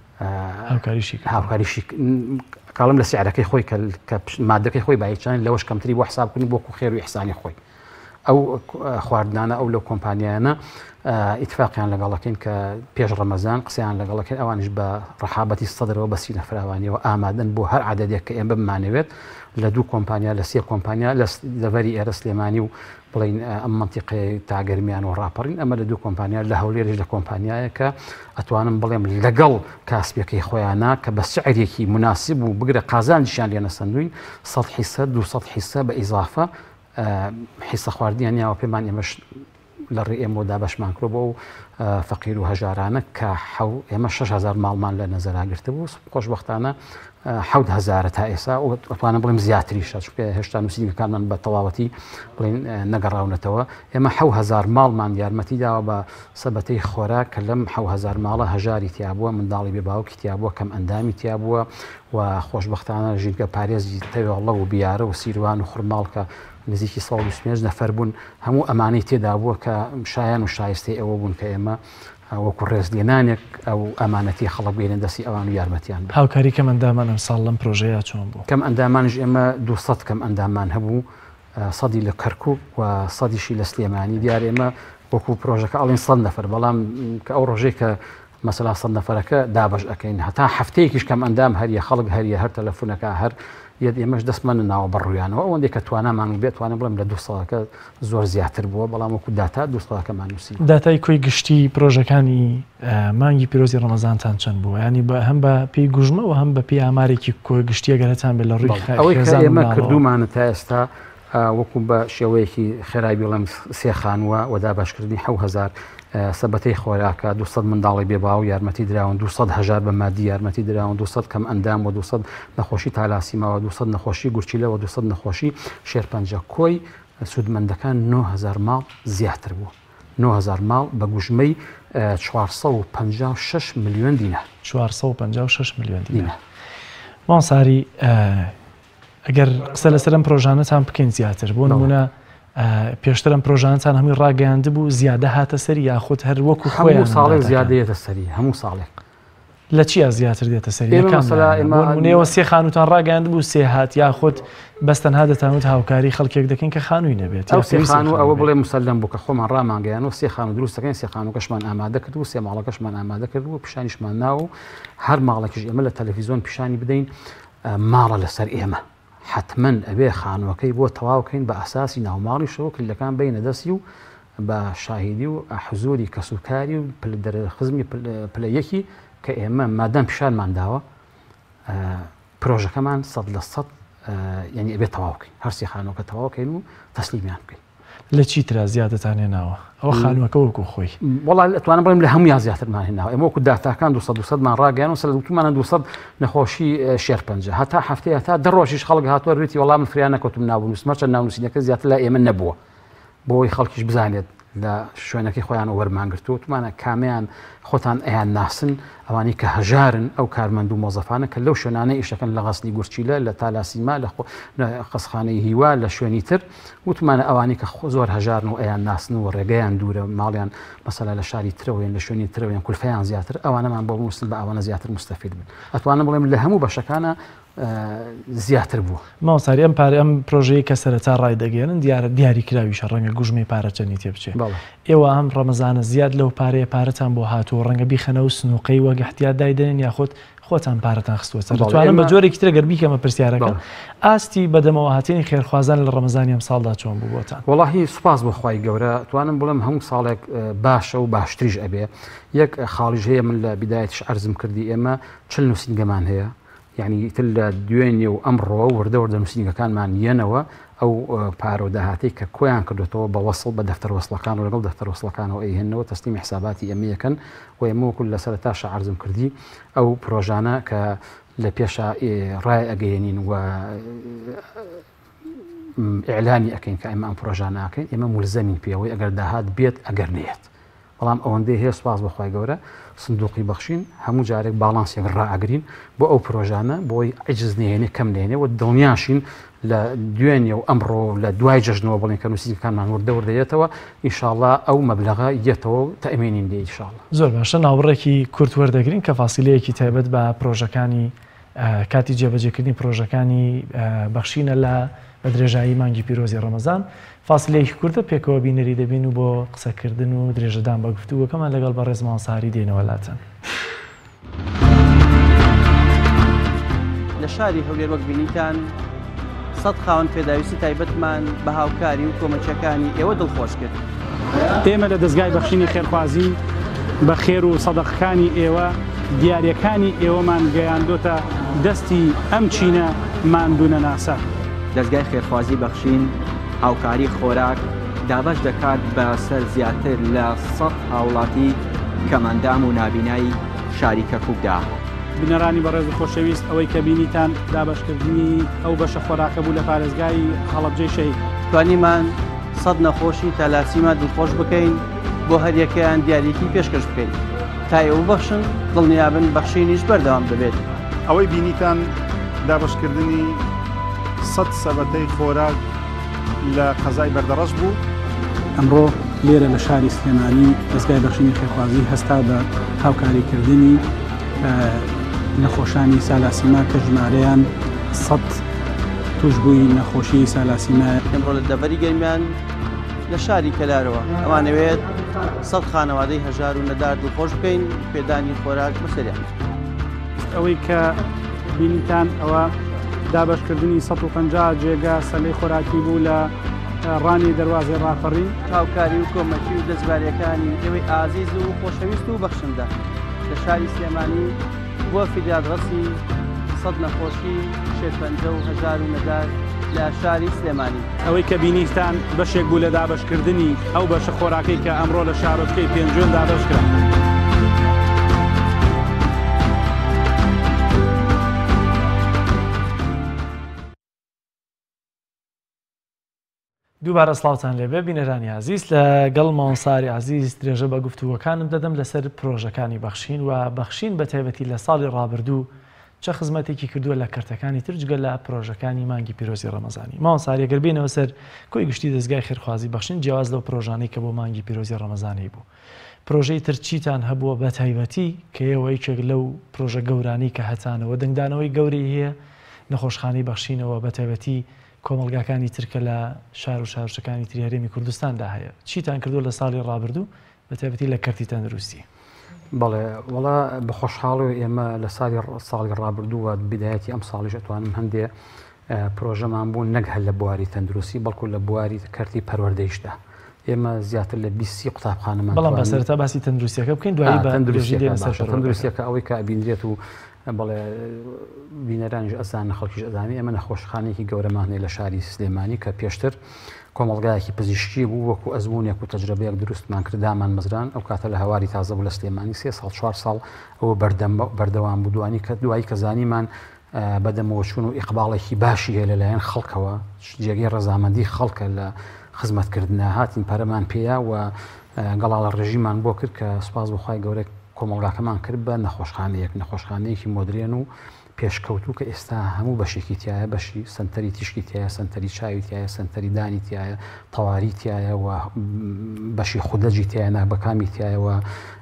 هاوکاریشی کاڵم لە سیعرەکەی خۆی کە مادەکەی خۆی باچان لەوەش کەمتری بۆ حسابکردنی بۆکو خێر و ئیحسانی خۆی ئەو خواردنانە ئەو لەو کۆمپانیانە ئیتفاقیان لەگەڵەکەین کە پێش ڕەمەزان قسەیان لەگەڵەکەین ئەوانش بە ڕەحابەتی سەدرەوە بەسی نەفراوانیەوە ئامادەن بۆ هەر عادەدێک کە ئێمە بمانەوێت لە 2 کۆمپانیا لە 3 کۆمپانیا لە لەڤەری ئێرە سلێمانی و بڵین ئەم منتیقی تاگەرمیان و ڕاپەڕین ئەمە لە 2 کۆمپانیا لە هەولێرش لە کۆمپانیایە کە ئەتوانم بڵێم لەگەڵ کاسبەکەی خۆیانە کە بە سعرێکی مناسب و بگرە قازانجیان لێنە سندوین 100% 200% بە ئیزافە حیسە خواردیانیاوە پێمان ئێمەش لە ڕێ ئێمەدا بەشمان کرۆ بۆ فەقیر و هەژارانە کە ئێمە 6,000 ماڵمان لە نەزەراگرتە بوو خۆشبەختانە 7,000 تا ئێستا و ئەتوانە بڵێم زیاتریشە چونکە هێشتا نووسینگەکانمان بە تەواوەتی بڵێن نەگەڕاونەتەوە ئێمە 7,000 ماڵمان یارمەتی داوە بە سەبەتەی خۆراک کە لەم 7,000 ماڵە هەژاری تیا بووە منداڵی بێباوکی تیا بووە کەم ئەندامی تیا بووە و خۆشبەختانە ژینگە پارێزی تەوێڵە و بیارە و سیروان و خوڕماڵ کە نزیکی 125 نەفەر بوون هەموو ئەمانەی تێدا بووە کە شایان و شایستی ئەوە بوون کە ئێمە وەکو ڕێزلێنانێک ئەو ئەمانەتی خەڵک بێنن دەستی ئەوان و یارمەتیان هاوکاری کەم ئەندامان ئەم ساڵ لەم پرۆژەیە چۆن بوو کەم ئەندامانش ئێمە 200 کەم ئەندامان هەبوو 100 لە کەرکووک و 100شی لە سلێمانی دیار ئێمە وەکو پرۆژەکە ئەڵێن 100 نەفەر بەڵام کە ئەو ڕۆژەی کە مەسەلا 100 نەفەرەکە دابەش ئەەکەین هەتا هەفتەیەکیش کەم ئەندام هەریە خەڵک هەریە هەر تەلەفۆنەکە هەر ئێمەش دەستمانە ناوە بەڕوویانەوە ئەوەندێک کە توانامان بێتوانە بڵێم لە 200کە زۆر زیاتر بووە بەڵام وەکو داتا 200کەمان نووسی داتای کۆی گشتی پرۆژەکانی مانگی پیرۆزی ڕەمەزانتان چەند بووە ینی هەم بە پێی گوژمەوە هەم بە پێی ئامارێکی کۆی گشتیەگەرەتان بێت لە ڕووی ئەوەی کە ئێمە کردومانە تا ئێستا وەکو بە شێوەیەکی خێرایی بڵێم 3 خانووە و داباشکردنی 7,000 سەبەتەی خۆراکە 200 منداڵی بێباو یارمەتی دراون 200 هەژار بە مادی یارمەتی دراون 200 کەم ئەندام و 200 نەخۆشی تالاسیماوە 200 نەخۆشی گورچیلەوە 200 نەخۆشی شێرپەنجە کۆی سوودمەندەکان 9,000 ماڵ زیاتر بوو 9,000 ماڵ بە گوژمەی 456 ملیۆن دینار 456 ملیۆن دینار ماساری ئەگەر قسە لەسەرم پرۆژانەتان بکەین زیاتر بۆ نمونە پێشترم پرۆژانتان هەمووی ڕاگەیاند بوو زیادە هاتە سەری یاخود هەر وەکو خۆیان ساڵێک زیادەیەتە سەری هەموو ساڵێک لە چیا زیاتر دێتە سەریەوە 3 خانوتان ڕاگەیاند بوو 3 هات یاخود بەستەنها دەتانوت هاوکاری خەڵکێک دەکەین کە خانووی نەبێت ئەو خانوو ئەوە بڵێ مسلەم بوو کە خۆمان ڕامانگەیان و 3 خانوو دروستەکەین 3 خانووکەشمان ئامادە کرد و 3 ماڵەکەشمان ئامادە کرد و پیشانیشمان ناو هەر ماڵێکیش ئێمە لە تەلەڤیزۆن پیشانی بدەین ماڵە لەسەر ئێمە حتمما ئەبێ خانووەکەی بۆ تەواوکەین بە ئاساسی ناوماڵی شەوە کلیلەکان بینە دەستی و بە شاهیدی و حزوری کەسوکاری و خزمی پلەیەکی کە ئێمە مادام پیشانمان داوە پرۆژەکەمان 100% یعنی ئەبێ تەواوکەین هەرسی خانووەکە تەواوکەین و تەسلیمیان بکەین لە چی ترا زیادەتان هێناوە ئەوە خانووەکە وەکو خۆی وڵا ئەتوانم بڵێم لە هەمویان زیاترمان هێناوە ئێمە وەکو داتاکان 200مان ڕاگەیان و سەرەوتومانە 200 نەخۆشی شێرپەنجە هەتا هەفتەیە تا 10 ڕۆژیش خەڵک هاتووە ڕێتی وەڵام فریان نەکەوتم ناونووسمە چەند ناونووسینەکە زیاتر لە ئێمە نەبووە بۆی خەڵکیش بزانێت لە شوێنەکەی خۆیان وەرمانگرتووە تومانە کامیان خۆتان ئەیان ناسن ئەوانی کە هەژارن ئەو کارمەند و مۆزەفانە کە لەو شوێنانەی ئیشەکەن لە غەسنی گورچیلە لە تالاسیما لە قەسخانەی هیوا لە شوێنی تر وتمانە ئەوانی کە زۆر هەژارن و ئەیان ناسن و ڕێگەیان دوورە ماڵیان مەسەلا لە شاری ترەوەیان لە شوێنی ترەوەیان کولفەیان زیاتر ئەوانەمان بۆ بنووسن بە ئەوانە زیاتر مستەفید بن ئەتوانم بڵێم لە هەموو بەشەکانە زیاتر بووە ماوساری ئەم پارە ئەم پرۆژەیە کە سەرەتا ڕای دەگەێنن دیاری کراویشە ڕەنگە گوژمەی پارەچەنی تێ بچێت ئێوە ئەم ڕەمەزانە زیاد لەو پارەیە پارەتان بۆ هاتووە ڕەنگە بیخەنە و سنووقەی وەک احتیاط دایدێنن یاخۆت خۆتان پارەتان خستووە سەرتوانم بە جۆرێکی ترە گەر بیکەمە پرسیارەکە ئاستی بەدەمەوە هاتنی خێرخوازان لە ڕەمەزانی ئەم ساڵدا چۆن بوو بۆتان وەڵاهی سوپاس بۆ خوای گەورە توانم بڵێم هەموو ساڵێک باشە و باشتریش ئەبێ یەک خاڵیش هەیە من لە بیدایەتیش عەرزم کردی ئێمە 40 نووسینگەمان هەیە یعنی تر لە دوێنێ و ئەمڕۆ وردە نووسینگەکانمان یەنەوە ئەو پارۆ داهاتی کە کۆیان کردوێتەوە بە وەسڵ بە دەفتەر وەسڵەکان و لەگەڵ دەفتەر وەسڵەکانەوە ئەیهێنەوە تەسلیمی حساباتی ئەمەیەکەن و ئێمە وەکو لە سەرەتاشە عەرزم کردی ئەو پرۆژانە کە لە پێشە ڕای ئەگەیەنین و ئیعلانی ئەکەین کە ئێمە ئەم پرۆژانە ئەکەین ئێمە مولزەمین پێوەی ئەگەر داهات بێت ئەگەر نێت بەڵام ئەوەندەی هەیە سوپاس بەخوای گەورە سندوقی بەخشین هەموو جارێک باڵانسێک ڕائەگرین بۆ ئەو پرۆژانە بۆی عیجز نهێنێ کەم نێنێ و دڵنیاشین لە دوێنێ و ئەمڕۆ لە دوای جەژنەوە بڵێن کە نووسینگەکانمان وردەوردەیەتەوە ئینشاءڵڵا ئەو مەبلەغە یەتەوە تەئمینین لێ ئینشاءڵڵا زۆر باشە ناوڕێکی کورت وەردەگرین کە فاسیلەیەکی تایبەت بە پرۆژەکانی کاتی جێبەجێکردنی پرۆژەکانی بەخشینە لە بە درێژایی مانگی پیرۆزی ڕەمەزان. فاسلەیەکی کوردە پێکەوە بینەری دەبین و بۆ قسەکردن و درێژەدان بە گفتوگۆکەمان لەگەڵ بە ڕێزمان ساری دێنەوە لاتەن. لە شاری هەولێر وەک بینیتان سەد خاوەن پێداویستی تایبەتمان بە هاوکاری و کۆمەچەکانی ئێوە دڵخۆش کرد. ئێمە لە دەستگای بەخشینی خێرخوازی بە خێر و سەدەقەکانی ئێوە دیارەکانی ئێوەمان گەیاندۆتە دەستی ئەم چینە ماندوونە ناسا. دەستگای خێرخوازی بەخشین هاوکاری خۆراک دابش دەکات بە سەر زیاتر لە 100 هاوڵاتی کەمەندام و نابینایی شاری کەرکووکدا. بنەرانی بەڕێز و خۆشەویست ئەوەی کە بینیتان دابشکردنی ئەو بەشە خۆراکە بوو لە پارێزگای هەڵەبجەی شەهید. توانیمان 100 نەخۆشی تالاسیمە دڵخۆش بکەین بۆ هەریەکەیان دیاریکی پێشکەش بکەین تا ئێوە بەخشن دڵنیابن بەخشینیش بەردەوام دەبێت. ئەوەی بینیتان دابشکردنی 100 سەبەتەی خۆراک لە قەزای بەردەڕەش بوو. ئەمڕۆ لێرە لە شاری سلێمانی دەستگای بەخشینی خێرخوازی هەستا بە هاوکاریکردنی نەخۆشانی سالاسیما کە ژمارەیان 100 توشببووی نەخۆشی سالاسیمایە. ئەمڕۆ لە دەڤەری گەرمیان لە شاری کەلارەوە ئەوانەوێت 100 خانەوادەی هەژار و نەدار دڵخۆش بکەین پێدانی خۆراک بەسەریان. ئەوەی کە بینیتان ئەوە دابشکردنی 150 جێگا سەلەی خۆراکی بوو لە ڕانی دەواازی ڕاپەڕی. هاوکاری و کۆمەکی و دەستبارەکانی ئێوەی ئازیز و خۆشەویست و بەخشندە لە شاری سلێمانی بۆ فیدیادڕەسی 100 نەخۆشی شێرپەنجە و هەژار و نەدار لە شاری سلێمانی. ئەوەی کە بینیتان بەشێک بوو لە دابشکردنی ئەو بەشە خۆراکەی کە ئەمڕۆ لە شارۆچکەی پێنجۆن دابشکرا. دووبارە سڵاوتان لێبێ بینەرانی عزیز لەگەڵ ماوەساری عزیز درێژە بە گفتووەکانم دەدەم لەسەر پرۆژەکانی بەخشین و بەخشین بە تایبەتی لە ساڵی ڕابردوو چه خزمەتێکی کردووە لە کەرتەکانی ترجگە لە پرۆژەکانی مانگی پیرۆزی ڕەمەزانی. ماوەساری ئەگەر بێنەوە سەر کۆی گشتی دەستگای خێرخوازی بەخشین جیاواز لەو پرۆژانەی کە بۆ مانگی پیرۆزی ڕەمەزانی بوو. پرۆژەی تر چیتان هەبووە بە تایبەتی کە ئێوە یەکێک لەو پرۆژە گەورانی کە هەتانەوە دەنگدانەوەی گەوری هەیە نەخۆشخانەی بەخشینەوە بە تایبەتی کۆمەلگاکانی ترکە لە شار و شارچەکانی تری هەرێمی کوردستاندا هەیە. چیتان کردو لە ساڵی ڕابردوو بە تایبەتی لە کەرتی تەندروستی؟ بەڵێ وڵا بە خۆشحاڵی ئێمە لە ساڵی ڕابردووە بدایەتی ئەم ساڵیش ئەتوانم هەندێ پرۆژەمان بوون نەک هەر لە بواری تەندروستی بەڵکو لە بواری کەرتی پەروەردەیشتدا. ئێمە زیاتر لە 20 قوتابخانەمان بەڵام بەسەرتا باسی تەندروستیەکە بکەین دوایی بە تەندروستیەکە ئەوەی کە ئەبینرێت و بەڵێ بینەرانیش ئەزانە خەڵکیش ئەزانێ ئەمە نەخۆشخانەیەکی گەورەمان هەیە لە شاری سلێمانی کە پێشتر کۆمەڵگایەکی پزیشکی بوو وەکو ئەزمونێک و تەجربەیەک دروستمان کردامان مەزران ئەو کاتە لە هەواری تازە بوو لە سلێمانی 3 ساڵ 4 ساڵ ئەوە بەردەوام بوودوانی کە دوایی کە زانیمان بەدەمەوە چوون و ئیقباڵێکی باشی هەیە لەلایەن خەڵکەوە جێگەی ڕەزامەندی خەڵکە لە خزمەتکردنە هاتین پەرەمان پێیا و گەڵاڵە ڕێژیمان بۆ کرد کە سوپاس بەخوای گەورەی کۆمەڵگاکەمان کرد بە نەخۆشخانەیەکی مۆدرێن و پێشکەوتوو کە ئێستا هەموو بەشێکی تایە بەشی سنتەری تیشکی تایە سنتەری چاوی تایە سنتەری دانی تایە تەواری تایە و بەشی خودەجی تایە نابەکامی تایەوە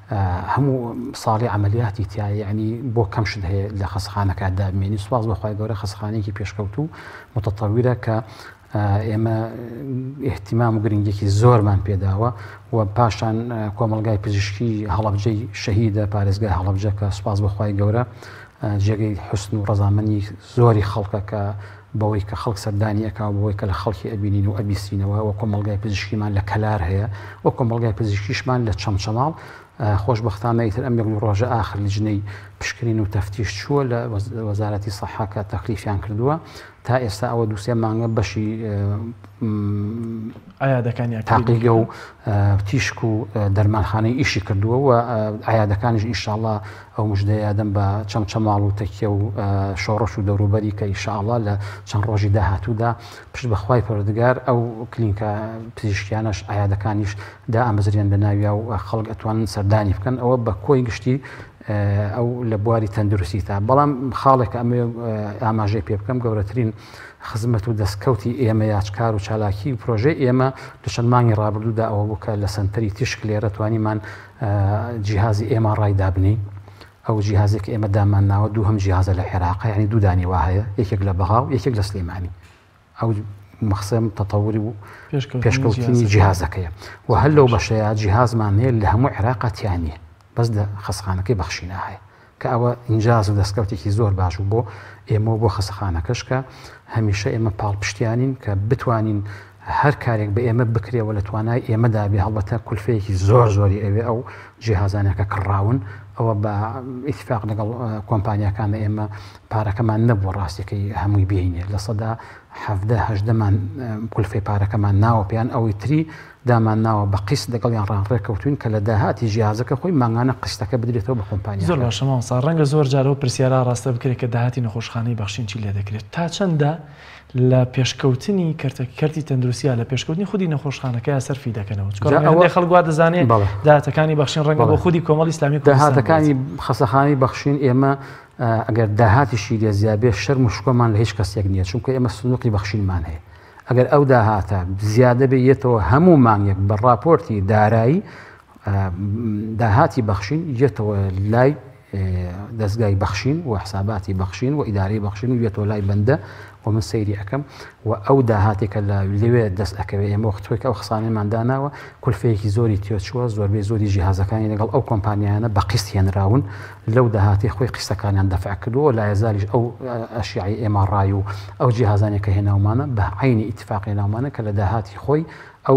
هەموو ساڵی عملیاتی تایە یعنی بۆ کەم شت هەیە لە خەسخانەکە دابمێنی سوپاس بەخوای گەورە خەسخانەیەکی پێشکەوتوو متەتەویرە کە ئێمە احتیمام و گرنگێکی زۆرمان پێداوە و پاشان کۆمەڵگای پزیشکی هەڵەبجەی شەهیدە پارێزگای هەڵەبجە کە سوپاس بەخوای گەورە جێگەی حوسن و ڕەزامەندی زۆری خەڵکە کە بەوەی کە خەڵک سەردانی ئەکاو بەوەی کە لە خەڵکی ئەبینین و ئەبیستینەوە و کۆمەڵگای پزیشکیمان لە کەلار هەیە و کۆمەڵگای پزیشکیشمان لە چەمچەماڵ خۆشبەختانە ئیتر ئەم یەک ڕۆژە ئاخر لیژنەی پشکنین و تەفتیش چووە لە وەزارەتی سەحاکە تەکلیفیان کردووە تا ئێستا ئەوە دووسێ مانگە بەشی تاقیگە و تیشک و دەرمانخانەی ئیشی کردووە و عیادەکانیش ئینشاءڵڵا ئەو مژدەیادەم بە چەمچەماڵ و تەکیە و شۆڕش و دەوروبەری کە ئینشاءڵڵا لە چەند ڕۆژی داهاتوودا پشت بەخوای پەروەردگار ئەو کلینکە پزیشکیانەش عیادەکانیش دا ئامەزرێن بە ناویا و خەڵک ئەتوانن سەردانی بکەن ئەوە بە کۆی گشتی ئەو لە بواری تەندروستی تا بەڵام خاڵێک ئەمێ ئاماژەی پێ بکەم گەورەترین خزمەت و دەستکەوتی ئێمە یاچکار و چالاکی و پرۆژەی ئێمە لە چەند مانگی ڕابردوودا ئەوە بووکە لە سنتەری تیشک لێرە توانیمان جیهازی ئێمە ڕای دابنی ئەو جیهازێک ئێمە دامان ناوە دوو هەم جیهازە لە عێراق یعنی دوو دانیوا هەیە یەکێک لە بەغاو یەکێک لە سلێمانی ئەو مەخسەم تەتەوری و پێشکەوتنی جیهازەکەیە و هەر لەو بەشەیە جیهازمان هەیە لە هەموو عێراقەتیانە بەس لە خەسخانەکەی بەخشینە هەیە کە ئەوە ئینجاز و دەستکەوتێکی زۆر باش و بۆ ئێمە بۆ خەسەخانەکەش کە هەمیشە ئێمە پاڵپشتیانین کە بتوانین هەر کارێک بە ئێمە بکرێەوە لە توانای ئێمەدا بێ هەڵبەتە کولفەیەکی زۆر زۆری ئەوێ ئەو جیهازانەکە کڕاون ئەوە بە ئیتفاق لەگەڵ کۆمپانیەکان ئێمە پارەکەمان نەبووە ڕاستیەکەی هەمووی بینێ لە سەدا 17-18مان کولفەی پارەکەمان ناوە پێیان ئەوەی تری دامان ناوە بە قیست لەگەڵیان ڕانڕێکەوتوین کە لە داهاتی جیهازەکە خۆی مانگانە قستەکە بدرێتەوە بە کۆمپانیا زۆر باشە مامۆستا ڕەنگە زۆر جارەوە پرسیارە ڕاستە بکرێت کە داهاتی نەخۆشخانەی بەخشین چی لێ دەکرێت تا چەندە لە پێشکەوتنی کەرتی تەندروستیە لە پێشکەوتنی خودی نەخۆشخانەکە سەرفی دەکەنەوە خەڵگووا دەزانێت داهاتەکانی بەخشین ڕەنگە بۆ خودی کۆمەڵی ئیسلامی داهاتەکانی خەسەخانەی بەخشین ئێمە ئەگەر داهاتیشی لێزیابێ شەرم و شکۆمان لە هیچ کەسێک نییە چونکە ئێمە سنووقی بەخشینمان هەیە ئەگەر ئەو داهاتە زیادە بێتەوە هەموو مانگێک بە راپۆرتی دارایی داهاتی بەخشین یێتەوە لای دەستگای بەخشین و حساباتی بەخشین و ئیدارەی بەخشین و یێتەوە لای بەندە و من سەیری ئەەکەم و ئەو داهاتێکە لە لەوێ دەست ئەەکەوێ ئێمە وەختۆی ئەو خسانەیمان داناوە کولفەیەکی زۆری تێچووە زۆربەی زۆری جیهازەکانی لەگەڵ ئەو کۆمپانیانە بە قیست هێنراون لەو داهاتی خۆی قیستەکانیان دەفع کردووە لای زالیش ئەو ئەشیعی ئێمە ڕای و ئەو جیهازانێکە هێناومانە بە عینی ئیتفاقی ناومانە کە لە داهاتی خۆی ئەو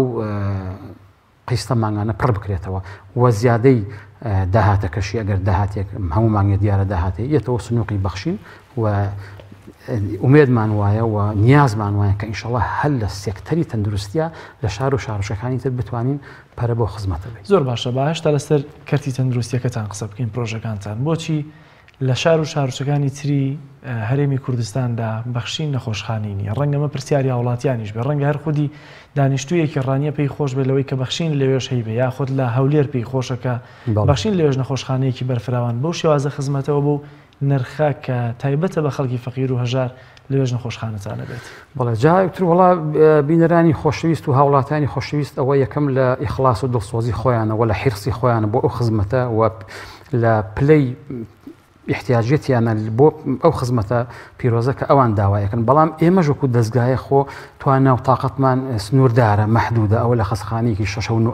قیستە مانگانە پڕ بکرێتەوە و زیادەی داهاتەکەشی ئەگەر داهاتێک هەموو مانگێ دیارە داهاتێ یێتەوە سنووقی بەخشین و ئومێدمان وایە و نیازمان وایە کە ئینشەڵڵا هەر لە سێکتەری تەندروستیە لە شار و شارۆچەکانی تر بتوانین پەرە بۆ خزمەتە بێت. زۆر باشە باشتا لەسەر کەرتی تەندروستیەکەتان قسە بکەین پرۆژەکانتان بۆچی لە شار و شارۆچەکانی تری هەرێمی کوردستاندا بەخشین نەخۆشخانەی نیە ڕەنگە مە پرسیاری هاوڵاتیانیش بێ ڕەنگە هەر خودی دانیشتوویەکی ڕانیە پێی خۆش بێ لەوەی کە بەخشین لەوێش هەیبێ یاخود لە هەولێر پێی خۆشەکە بەخشین لەوێژ نەخۆشخانەیەکی بەرفراوان بەو شێوازە خزمەتەوە بۆ نرخە کە تایبەتە بە خەڵکی فەقیر و هەژار لەوێژ نەخۆشخانەتانە بێت. بەڵێ جایەکتر وڵا بینەرانی خۆشەویست و هاوڵاتانی خۆشەویست ئەوە یەکەم لە ئیخلاس و دڵسۆزی خۆیانەوە لە حرسی خۆیانە بۆ ئەو خزمەتە و لە پلەی احتیاجێتیانە بۆ ئەو خزمەتە پیرۆزە کە ئەوان داوایەکەن بەڵام ئێمە ژوەکو دەستگایە خۆ توانە و تااقەتمان سنووردارە مەحدودە ئەوە لە خەسخانەیەکی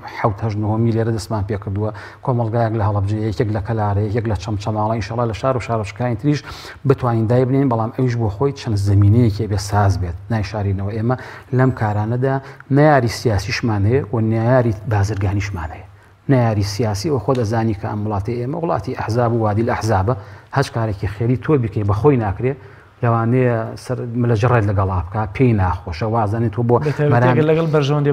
6 لێرە دەستمان پێ کردووە کۆمەڵگایەک لە هەڵەبجێ یەکێک لە کەلارە یەک لە چەمچەماڵە ئینشەڵا لە شار و شارۆچکانی تریش بتوانین دای بنین بەڵام ئەویش بۆ خۆی چەند زمینەیەکی بێ ساز بێت نایشارینەوە ئێمە لەم کارانەدا نەیاری سیاسیشمان هەیە و نەیاری بازرگانیشمان هەیە نەیاری سیاسی و خۆ دەزانی کە ئەم وڵاتی ئێمە وڵاتی ئەحزاب و وادی لە ئەحزابە هەچ کارێکی خێری تۆ بکەی بەخۆی ناکرێت لەوانەیە لە جڕێت لەگەڵا بکە پێی ناخۆشە وازانێت تۆ بۆ لەگەڵ بەرژەوەندی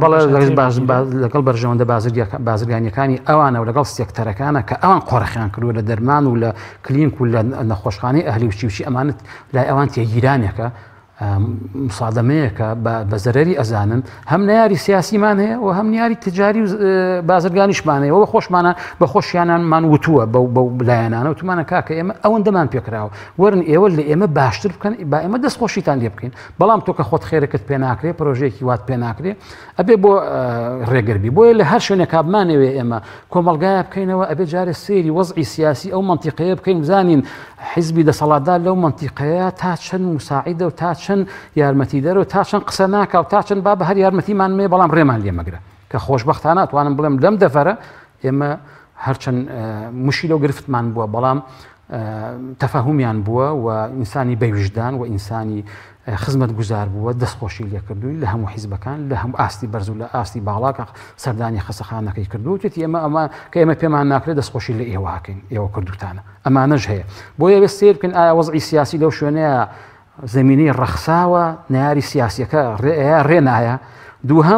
لەگەڵ بەرژەوەندە بازرگانیەکانی ئەوانە و لەگەڵ سێکتەرەکانە کە ئەوان قۆڕەخیان کردووە لە دەرمان و لە کلینک و لە نەخۆشخانەی ئەهلی وچی ئەمانت لای ئەوان تێگیرانێکە مسادەمەیەکە بە زەرەری ئەزانن هەم نەیاری سیاسیمان هەیە و هەم نیاری تجاری و بازرگانیشمان هەیە و خۆشمانە بە خۆشیانمان وتووە بەو لایەنانە و تومانە کاکە ئێمە ئەوەندەمان پێکراوە وەرن ئێوە لە ئێمە باشتر بکەن با ئێمە دەستخۆشیتان لێ بکەین بەڵام تۆ کە خۆت خێرەکەت پێ ناکرێت پرۆژەیەکی وات پێ ناکرێت ئەبێ بۆ ڕێگەربی بۆیە لە هەر شوێنێک کابمانەوێ ئێمە کۆمەڵگایە بکەینەوە ئەبێ جارێ سێری وەزعی سیاسی ئەو منتیقەیە بکەین بزانین حیزبی دەسەڵاتدار لەو منتیقەیە تا چەند مساعیدە و تا چەند یارمەتی دەرەوە تا چەند قسە ناکە و تا چەند با بە هەر یارمەتیمان مێ بەڵام ڕێمان لێ مەگرە کە خۆشبەختانە توانم بڵێم لەم دەفەرە ئێمە هەرچەند مشی لەو گرفتمان بووە بەڵام تەفاهومیان بووە و ئینسانی بەویژدان و ئینسانی خزمەت گوزار بووە دەستخۆشی لێ کردووی لە هەموو حیزبەکان لە هەموو ئاستی بەرز و لە ئاستی باڵاکە سەردانی خەسەخانەکەی کردو توێتی ئەمە کە ئێمە پێمان ناکرێت دەستخۆشی لە ئێوەکەین ئێوە کردوتانە ئەمانەش هەیە بۆیە وێ سیر بکەن ئایا وەزعی سیاسی لەو شوێنەیە زمینەی ڕەخساوە نەیاری سیاسیەکە ڕێنایە دووهەم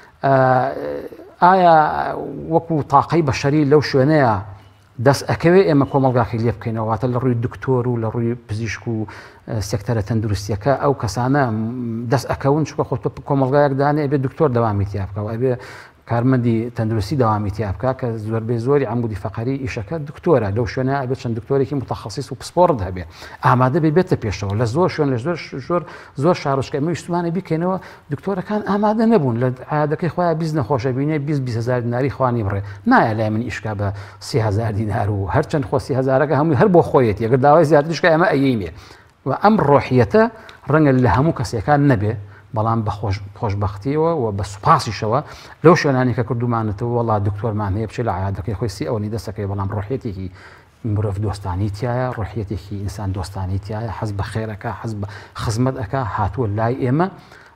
ئایا وەکو تاقەی بەشەری لەو شوێنەیە دەست ئەکەوێ ئێمە کۆمەڵگاخی لێ بکەینەوەواتە لە ڕووی دکتۆر و لە ڕووی پزیشک و سێکتەرە تەندروستیەکە ئەو کەسانە دەست ئەکەون چکە خۆ کۆمەڵگایەک دانێ ئەبێ دکتۆر دەوامی تیا بکەوە ئەبێ کارمەندی تەندروستی داوامی تیا بکە کە زۆربەی زۆری عەمودی فەقەری ئیشەکە دکتۆرە لەو شوێنە ئەبێت چەند دکتۆرێکی متەخەسیس و پسپۆرت هەبێ ئامادە بێتە پێشەوە لە زۆر شوێن لە زۆر شارۆچکە ئەمە ویستمانە بیکەینەوە دکتۆرەکان ئامادە نەبوون لە عادەکەی خۆیان بیست نەخۆشە بینێ 20,000 دیناری خوانی بڕێ نایە لای من ئیشکا بە 30,000 دینار و هەرچەند خۆ 30,000ەکە هەمووی هەر بۆ خۆیەتی ئەگەر داوای زیاترشکە ئەمە ئەیینێ و ئەم ڕۆحیەتە ڕەنگە لە هەموو کەسێکان نەبێ بەڵام بە خۆشبەختیەوە و بە سوپاسیشەوە لەو شوێنانی کە کردومانێتەوە وەڵا دکتۆرمان هەیە بچێت لە عادەکەی خۆی سی ئەوەی دەستەکەی بەڵام ڕۆحیەتێکی مرۆڤ دۆستانی تایە ڕۆحیەتێکی ئینسان دۆستانی تایە حەز بە خێرەکە حەز بە خزمەت ئەکا هاتووە لای ئێمە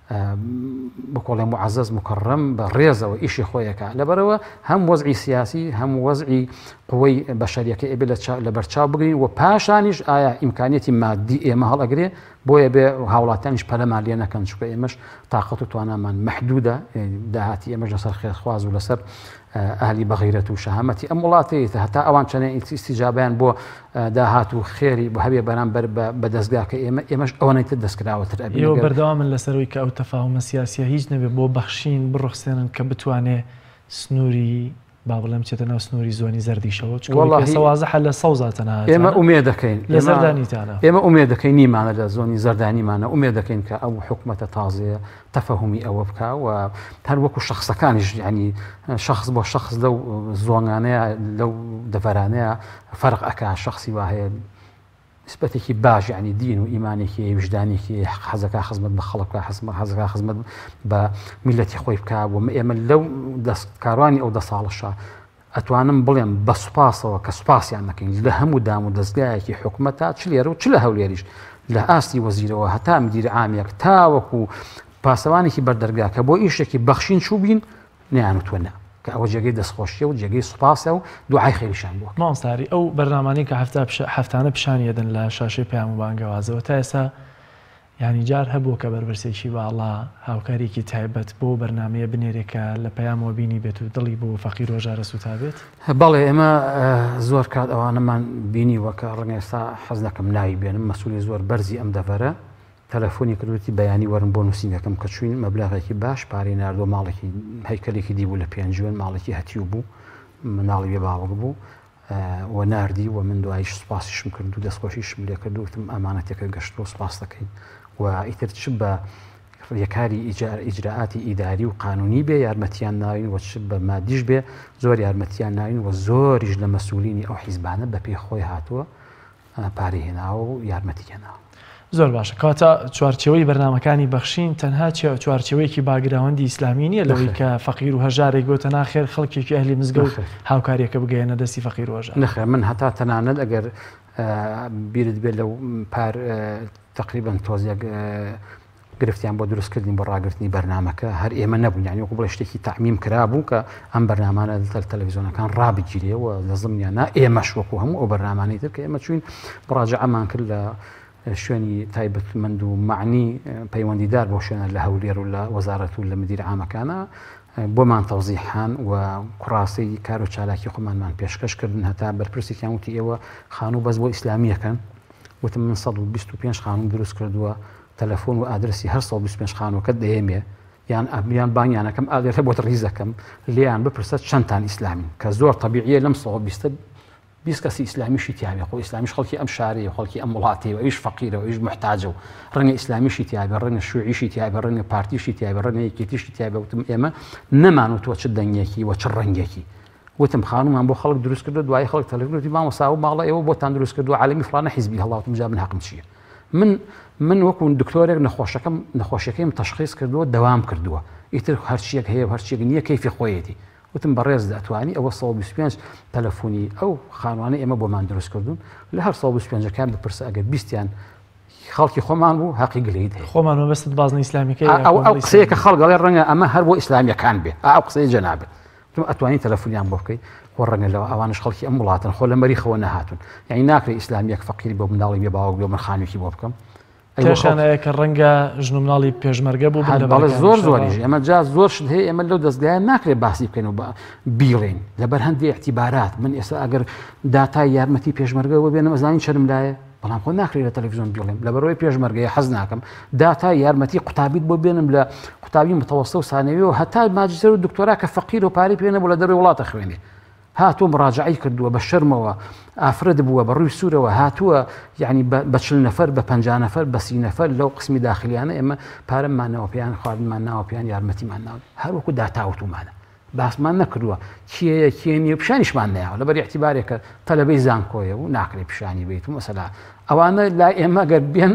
بکۆڵێ معەزەز مکڕەم بە ڕێزەوە ئیشی خۆیەکە لەبەرەوە هەم وەزعی سیاسی هەم وەزعی قوەی بەشەریەکە ئێبێ لە بەرچاو بگرین و پاشانیش ئایا ئیمکانیەتی مادی ئێمە هەڵەگرێ بۆیە بێ هاوڵاتیانیش پەلەمان لێ نەکەن چونکە ئێمەش تااقەت و توانامان مەحدودە داهاتی ئێمەش لەسەر خێرخواز و لەسەر ئاهلی بەغیرەت و شەهامەتی ئەم وڵاتەیە هەتا ئەوان چەنە ئیستیجابیان بۆ داهات و خێری بۆ هەبێ بەرامبەر بە دەستگاکە ئێمەش ئەوەنەیتر دەستکراوەتر ئەبێ بەردەوامن لەسەرەوەی کە ئەو تەفاهمە سیاسیە هیچ نەبێ بۆ بەخشین بڕخسێنن کە بتوانێ سنووری با بڵێم چێتە ناو سنووری زۆنی زەردیشەوە سەوازەح لە سەوزاتەنە ئێمە ئومێ دەکەین لە زەردانیتانە ئێمە ئومێ دەکەین نیمانە لە زۆنی زەردانیمانە ئومێ دەکەین کە ئەو حکومەتە تازەیە تەفەهمی ئەوە بکە و هەر وەکو شخصەکانیش ینی شخص بۆ شخص لەو زۆنانەیە لەو دەڤەرانەیە فەرق ئەکا شخصی وا هەیە نسبەتێکی باش ینی دین و ئیمانێکی وجدانێکی حەزەکە خزمەت بە خەڵکە حەزەکە خزمەت بە میلەتی خۆی بکە و ئێمە لەو دەستکاروانی ئەو دە ساڵەشە ئەتوانم بڵێم بە سوپاسەوە کە سوپاسیان نەکەین لە هەموو دام و دەستگایەکی حکومەتە چ لێرە و چ لە هەولێریش لە ئاستی وەزیرەوە هەتا مدیر عامێک تاوەکو پاسەوانێکی بەردەرگا کە بۆ ئیشێکی بەخشین چوو بین نیانوتوەنە کە ئەوە جێگەی دەستخۆشیە و جێگەی سوپاسە و دوعای خێریشان بووە مامۆستاری ئەو بەرنامانەی کە هەفتانە پیشانیەدەن لە شاشەی پەیام و بانگەوازەوە تا ئێستا ینی جار هەبوو کە بەربرسێکی باڵا هاوکارێکی تایبەت بۆ بەرنمەیە بنێرێکە لە پەیامەوە بینی بێت و دڵی بۆ فەقیر ڕۆژارە سوتا بێت بەڵێ ئێمە زۆر کات ئەوانەمان بینی وەکە ڕەنگە ئێستا حەز نەکەم ناوی بێنم مەسئولی زۆر بەرزی ئەم دەڤەرە تەلەفۆنی کردوتی بەیانی وەرن بۆ نووسینەکەم کە چوین مەبلەغێکی باش پارەی ناردۆ ماڵێکی هەیکەلێکی دیبوو لە پێنجوێن ماڵێکی هەتیو بوو مناڵی بێ باوەک بوو و ناردی و من دوایش سوپاسیشم کرد و دەستخۆشیشم لێ کرد وتم ئەمانەتێکە گەشتۆ سوپاس دەکەین و ئیتر چ بە ڕێکاری ئیجراعاتی ئیداری و قانونی بێ یارمەتیان ناوین و چ بە مادیش بێ زۆر یارمەتیان ناوین و زۆریش لە مەسئولینی ئەو حیزبانە بە پێی خۆی هاتووە پارەی هێناوە و یارمەتی هێناوە زۆر باشە کاتە چوارچەوەی بەرنمەکانی بەخشین تەنها چوارچەوەیەکی باگراوەندی ئیسلامی نیە لەوەی کە فەقیر و هەژارێک گۆتە ناخێر خەڵکێکی ئەهلی مزگەوت هاوکاریەکە بگەێنە دەستی فەقیر و هەژار نەخێر من هەتا تەنانەت ئەگەر بیرت بێت لەو پار تقریبا تۆزێک گرفتیان بۆ دروستکردین بۆ ڕاگررتنی بەرنمەکە هەر ئێمە نەبوون یانی وەکو بڵێ شتێکی تعمیم کرابوو کە ئەم بەرنامانە تەلەڤیزۆنەکان ڕابگیرێەوە لە زمانیانە ئێمەش وەکو هەموو ئەو بەرنامانەی تر کە ئێمە چوین بڕاجعەمان کرد لە شوێنی تایبەتمەند و معنی پەیوەندیدار بۆ شوێنە لە هەولێر و لە وەزارەت و لە مدیر عامەکانە بۆمان تەوزیحان و کوڕاستی کار و چالاکی خۆمانمان پێشکەشکردن هەتا بەرپرسێکیان وتی ئێوە خانوو بەس بۆ ئیسلامیەکەن وتم من 125 خانوم دروست کردووە تەلەفۆن و ئادرسی هەر 125 خانووەکە دەیەمێ یان ئەبیان بانیانەکەم ئادرێتە بۆ ڕیزەکەم لیان بپرسە چەندتان ئیسلامی کە زۆر طبیعیە لەم 120 کەسی ئیسلامیشی تیاابێ خۆ ئیسلامیش خەڵکی ئەم شارەیە خەڵکی ئەم وڵاتەیە ئەویش فەقیرەوە ئەویش محتاجە و ڕەنگە ئیسلامیشی تیاابێ ڕەنگە شوعیشی تیاابێ ڕەنگە پارتیشی تیاابێ ڕەنگە یەکێتیشی تیاابێ وتم ئێمە نەمانوتوە چ دەنگێکی وە چ ڕەنگێکی وتم خانومان بۆ خەڵک دروست کردو دوای خەڵک تەلەفۆنی مامۆستا و ماڵە ئێوە بۆتان دروست کردو عالەمی فڵانە حیزبی هەڵاوتم جا من حەقم چییە من وەکو دکتۆرێک نەخۆشیەکەیم تەشخیص کردووە دەوام کردووە ئیتر هەرچیەک هەیە هەرچیەک نییە کەیفی خۆیەتی وتم بەڕێز دەتوانی ئەوە 125 تەلەفۆنی ئەو خانوانە ئێمە بۆمان دروست کردوون لە هەر 125ەکان بپرسە ئەگەر بیستیان خەڵکی خۆمان بوو حەقی گلەیت هەیە خۆمان وەبەستت بازنە ئیسلامیەکەی ئەو قسەیەکە خەڵگەڵێ ڕەنگە ئەمە هەر بۆ ئیسلامیەکان بێ ئەو قسەی جەنابێت ئەتوانی تەلەفۆنیان بۆ بکەیت خۆ ڕەنگە لەوە ئەوانش خەڵکی ئەم وڵاتن خۆ لە مەریخەوە نەهاتون یعنی ناکرێت ئیسلامیەک فەقیری بۆ منداڵی بێ باوەک بێ من خانوێکی بۆ بکەم کێشانەیە کە ڕەنگە ژن و مناڵی پێشمەرگە بوو بەڵێ زۆر زۆریش ئەمە جا زۆر شت هەیە ئێمە لەو دەستگایە ناکرێت باسی بکەین و بیڵێن لەبەر هەندێک اعتیبارات من ئێستا ئەگەر داتای یارمەتی پێشمەرگەوە بێنم ئەزانی چرم لایە بەڵام خۆ ناکرێت لە تەلەڤیزیۆن بڵێم لە بەرەوەی پێشمەرگەیە حەز ناکەم داتا یارمەتی قوتابیت بۆ بێنم لە قوتابی متەوەستە و ثانەوی و هەتا ماجستەر و دکتۆرا کە فەقیر و پارەی پێ نەبوو لە دەروی وڵاتە خوێنێ هاتووە مراجعەی کردووە بە شەرمەوە ئافرەت بووە بە ڕووی سوورەوە هاتووە یعنی بە 40 نەفەر بە 50 نەفەر بە 30 نەفەر لەو قسمی داخلیانە ئێمە پارەمانەوە پێیان خواردنمان ناوە پێیان یارمەتیمان ناوە هەروەکو داتاوتومانە باسمان نەکردووە کێیە کێنیە پیشانیشمان نایەوە لەبەر احتیبارێکە تەلەبەی زانکۆیە و ناکرێت پیشانی بێت و مەسەلا ئەوانە لا ئێمە گەر بێن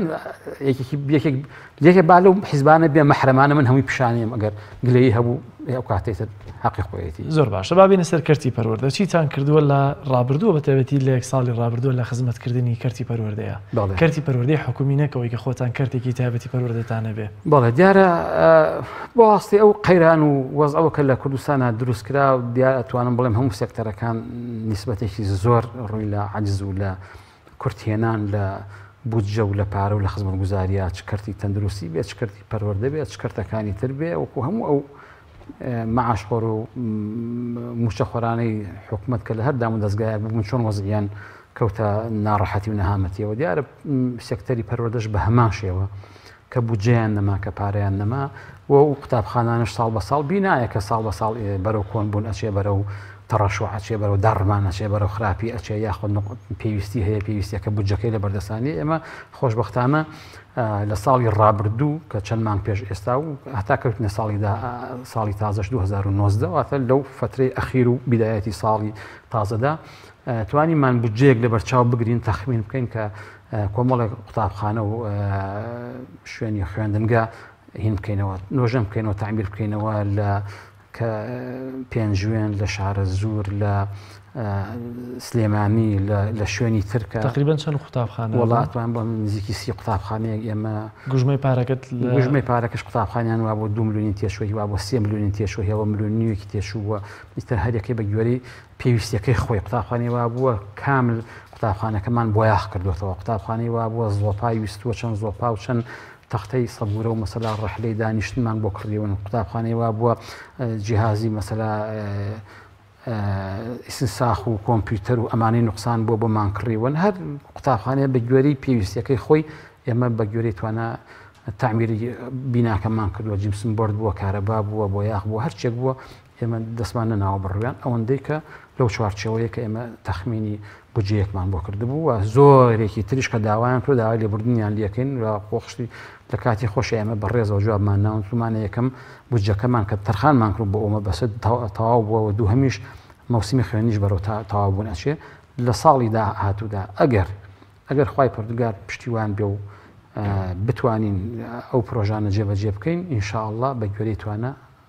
یەکێک با لەو حیزبانە بێ مەحرەمانە من هەمووی پیشانیم ئەگەر گلەیی هەبوو ئەو کاتێتر حەقی خۆیەتی زۆر باشە بابینە سەر کەرتی پەروەردە چیتان کردووە لە ڕابردووە بەتەبەتی لە 1 ساڵی ڕابردووە لە خزمەتکردنی کەرتی پەروەردەیە کەرتی پەروەردەی حکومی نەکەوەی کە خۆتان کەرتێکی تایبەتی پەروەردەتانە بێ بەڵێ دیارە بۆ ئاستی ئەو قەیران و وەزعەوە کە لە کوردستانە دروستکرا و دیارە ئەتوانم بڵێم هەموو سێکتەرەکان نیسبەتێکی زۆر ڕووی لە عەجز و لە کورتێنان لە بودجە و لە پارە و لە خزمەتگوزاریە چ کەرتی تەندروستی بێت چ کەرتی پەروەردە بێت چ کەرتەکانی تر بێ وەکو هەموو ئەو معاشخۆر و موشەخۆرانەی حکومەت کە لە هەر دام و دەستگایە بوون چۆن وەزعیان کەوتە ناڕەحەتی و نەهامەتیەوە دیارە سێکتەری پەروەردەش بە هەمان شێوە کە بودجەیان نەما کە پارەیان نەما و قوتابخانانش ساڵ بە ساڵ بینایە کە ساڵ بە ساڵ بەرەو کۆنبوون ئەچێ بەرەو تەڕەشوع ئەچێ بەرەو داڕمان ئەچێ بەرەو خراپی ئەچێ یاخود پێویستی هەیە پێویستیەکە بودجەکەی لە بەردەستانی ئێمە خۆشبەختانە لە ساڵی ڕابردوو کە چەند مانگ پێش ئێستا و هەتا کەوتنە ساڵی تازەش 2019 واتە لەو فترەی ئەخیر و بیدایەتی ساڵی تازەدا توانیمان بودجەیەک لە بەرچاو بگرین تەخمین بکەین کە کۆمەڵێک قوتابخانە و شوێنی خوێندنگە هین بکەینەوە نۆژەم بکەینەوە تعمیر بکەینەوە لە کە پێنجوێن لە شارە زور لە سلێمانی لە شوێنی ترکە تقریبا چەند قوتابخانە وڵاتوان بۆ نزیکی 30 قوتابخانەیەک ئێمە گوژمەی پارەکەت گوژمەی پارەکەش قوتابخانیان وا بۆ 2 ملیۆنی تێشوەی وا بۆ 3 ملیۆنی تێشوەی هەوە ملیۆنیەکی تێشووە ئیتر هەرێکی بە گوێرەی پێویستیەکەی خۆی قوتابخانەی وا بووە کامل قوتابخانەکەمان بۆ یاخ کردوێتەوە قوتابخانەی وا بووە زۆپای ویستووە چەند زۆپا و چەند تەختەی سەبورە و مەسەلا ڕەحلەی دانیشتنمان بۆ کڕیەوە قوتابخانەی وا بووە جیهازی مەسەلا ئیسنساخ و کۆمپیوتەر و ئەمانەی نوقسان بۆ بۆمان کڕیوەن هەر قوتابخانەیە بە گوێرەی پێویستیەکەی خۆی ئێمە بە گوێرەی توانە تعمیری بیناکەمان کردووە جیمسن بۆرد بووە کارەبا بووە بۆ یاخ بووە هەرچێک بووە ئێمە دەستمان نەناوە بڕویان ئەوەندەی کە لەو چوارچێوەیە کە ئێمە تەخمینی بودجەیەکمان بۆ کردبوو و زۆرێکی تریش کە داوایان کرد داوای لێبوردنیان لەکەین و خۆخشتی لە کاتی خۆشی ئێمە بەڕێزەوە جوابمان ناون تومانە یەکەم بودجەکەمان کە تەرخانمان کرد بۆ ئەومە بەسەد تەواو بووە و دوو هەمیش مەوسمی خوێنیش بەرەو تەواو بوون ئەچێ لە ساڵی داهاتوودا ئەگەر خوای پەروەردگار پشتیوان بێ و بتوانین ئەو پرۆژانە جێبەجێ بکەین ئینشاءالله بە گوێرەی توانە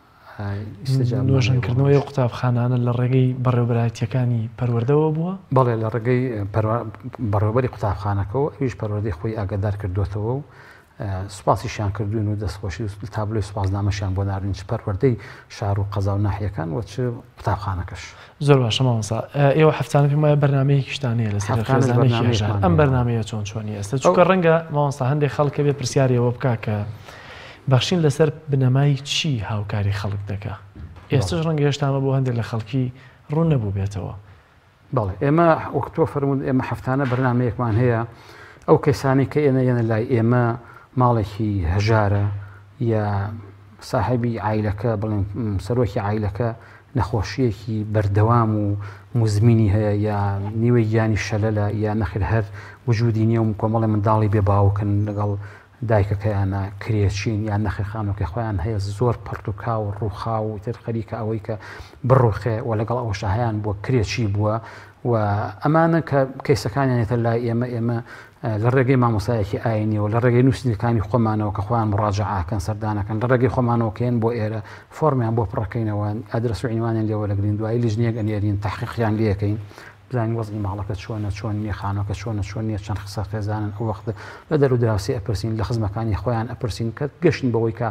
نوێژانکردنەوەی قوتابخانانە لە ڕێگەی بەڕێوەبەرایەتیەکانی پەروەردەوە بووە بەڵێ لە ڕێگەی بەڕێوەبەری قوتابخانەکەەوە ئەویش پەروەردەی خۆی ئاگادار کردوێتەوە و سوپاسیشیان کردوین و دەستخۆشی تابلۆی سوپاسنامەشیان بۆ ناردین چ پەروەردەی شار و قەزا و ناحیەکان و چ قوتابخانەکەش زۆر باشە مامۆستا ئێوە هەفتانە پێم وایە بەرنامەیەکی شتانەیە لەسەر خێزانێکی هێژار ئەم بەرنامەیە چۆنی ئێستا چونکە ڕەنگە مامۆستا هەندێک خەڵکە بێ پرسیارەوە بکا کە بەخشین لەسەر بنەمای چی هاوکاری خەڵک دەکا ئێستش ڕەنگە هێشتامە بۆ هەندێک لە خەڵکی ڕوون نەبوو بێتەوە بەڵێ ئێمە وەکتۆ فەرموود ئێمە هەفتانە بەرنامەیەکمان هەیە ئەو کەسانی کە ئێنە لای ئێمە ماڵێکی هەژارە یا ساحبی عیلەکە بڵێن سەرۆکی عیلەکە نەخۆشیەکی بەردەوام و مزمینی هەیە یا نیوەی گیانی شەلەلە یا نەخیر هەر وجودی نییە و کۆمەڵی منداڵی بێ باوکن لەگەڵ دایکەکەیانە کرێچین یان نەخێخانەکە خۆیان هەیە زۆر پەرتوکا و ڕووخا و تر خەریکە ئەوەی کە بڕوخێ و لەگەڵ ئەو شاهیان بووە کرێکی بووە و ئەمانە کە کەیسەکانیانێتە لای ئێمە لە ڕێگەی مامۆسایەکی ئاینیەوە لە ڕێگەی نووسینەکانی خۆمانەوە کە خۆیان مڕاجعاکەن سەردانەکەن لە ڕێگەی خۆمانەوەکەن بۆ ئێرە فۆرمیان بۆ پڕەکەینەوە ئەدرەس و عنوانیان لێوە لەگرین دوایی لیژنێک ئەنێرین تەحقیقیان لێەکەین بزانین وەزعی ماڵەکە چۆن نییە خانەکە چۆن نییە چەند قسە خێزانن ئەو وەختە لە دەرو دراوسی ئەپرسین لە خزمەکانی خۆیان ئەپرسین کە گەشتن بەوەی کە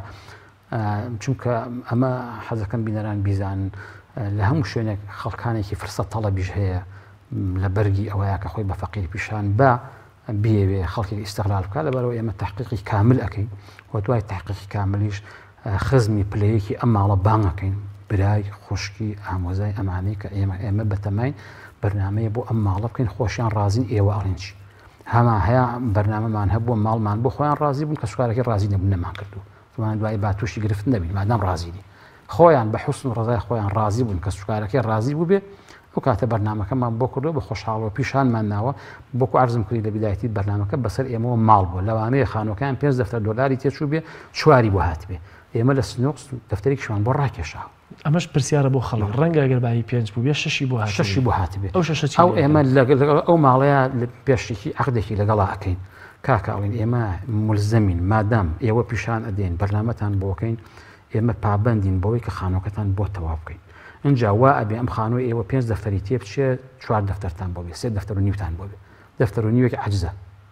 چونکە ئەمە حەزەکەم بینەران بیزانن لە هەموو شوێنێک خەڵکانێکی فرسەت تەڵەبیش هەیە لە بەرگی ئەوەیە کە خۆی بە فەقیر پیشان بە بێوێ خەڵکی ئیستیغلال بکات لەبەرەوە ئێمە تحقیقی کامل ئەەکەین و دوای تحقیقی کاملیش خزمی پلەیەکی ئەم ماڵە بانگەکەین برای خوشکی ئامۆزای ئەمانەی کە ئێمە بەتەماین بەرنامەیە بۆ ئەم ماڵە بکەین خۆشیان ڕازین ئێوە ئەڵێن چی هەما هەیە بەرنامەمان هەبووە ماڵمان بۆ خۆیان ڕازی بوون کە سوکارەکەی ڕازی نەبوون نەمان کردو توانان دوای با تووشی گرفت نەبین مادام ڕازینی خۆیان بە حوسن و ڕزای خۆیان ڕازی بوون کە سوکارەکەی ڕازی بوو بێ ئەو کاتە بەرنامەکەمان بۆ کردو بە خۆشحاڵەوە پیشانمان ناوە بۆکو عرضم کردی لە بیدایەتی بەرنامەکە بەسەر ئێمەوە ماڵ بووە لەوانەیە خانوەکان $5 تێچوو بێ چواری بۆ هات بێ ئێمە لە سنووق دەفتەرێکیشمان بۆ ڕاکێشاوە ئەمەش پرسیارە بۆ خەڵک ڕەنگە ئەگەر باهی 5 بوو بێ 6 بۆ هات 6 بۆ هات بێ ئەو ئێمە ئەو ماڵەیە لە پێشێکی عقدێکی لەگەڵا ئەەکەین کاکاڵین ئێمە ملزەمین مادام ئێوە پیشان ئەدەین بەرنامەتان بۆکەین ئێمە پابندین بەوەی کە خانووەکەتان بۆ تەواو بکەین اینجا وا ئەبێ ئەم خانووی ئێوە 5 دەفتەری تێ بچێ 4 دەفتەرتان بۆ بێ 3 دەفتەر و نیوتان بۆ بێ دەفتەر و نیوێکی عەجزە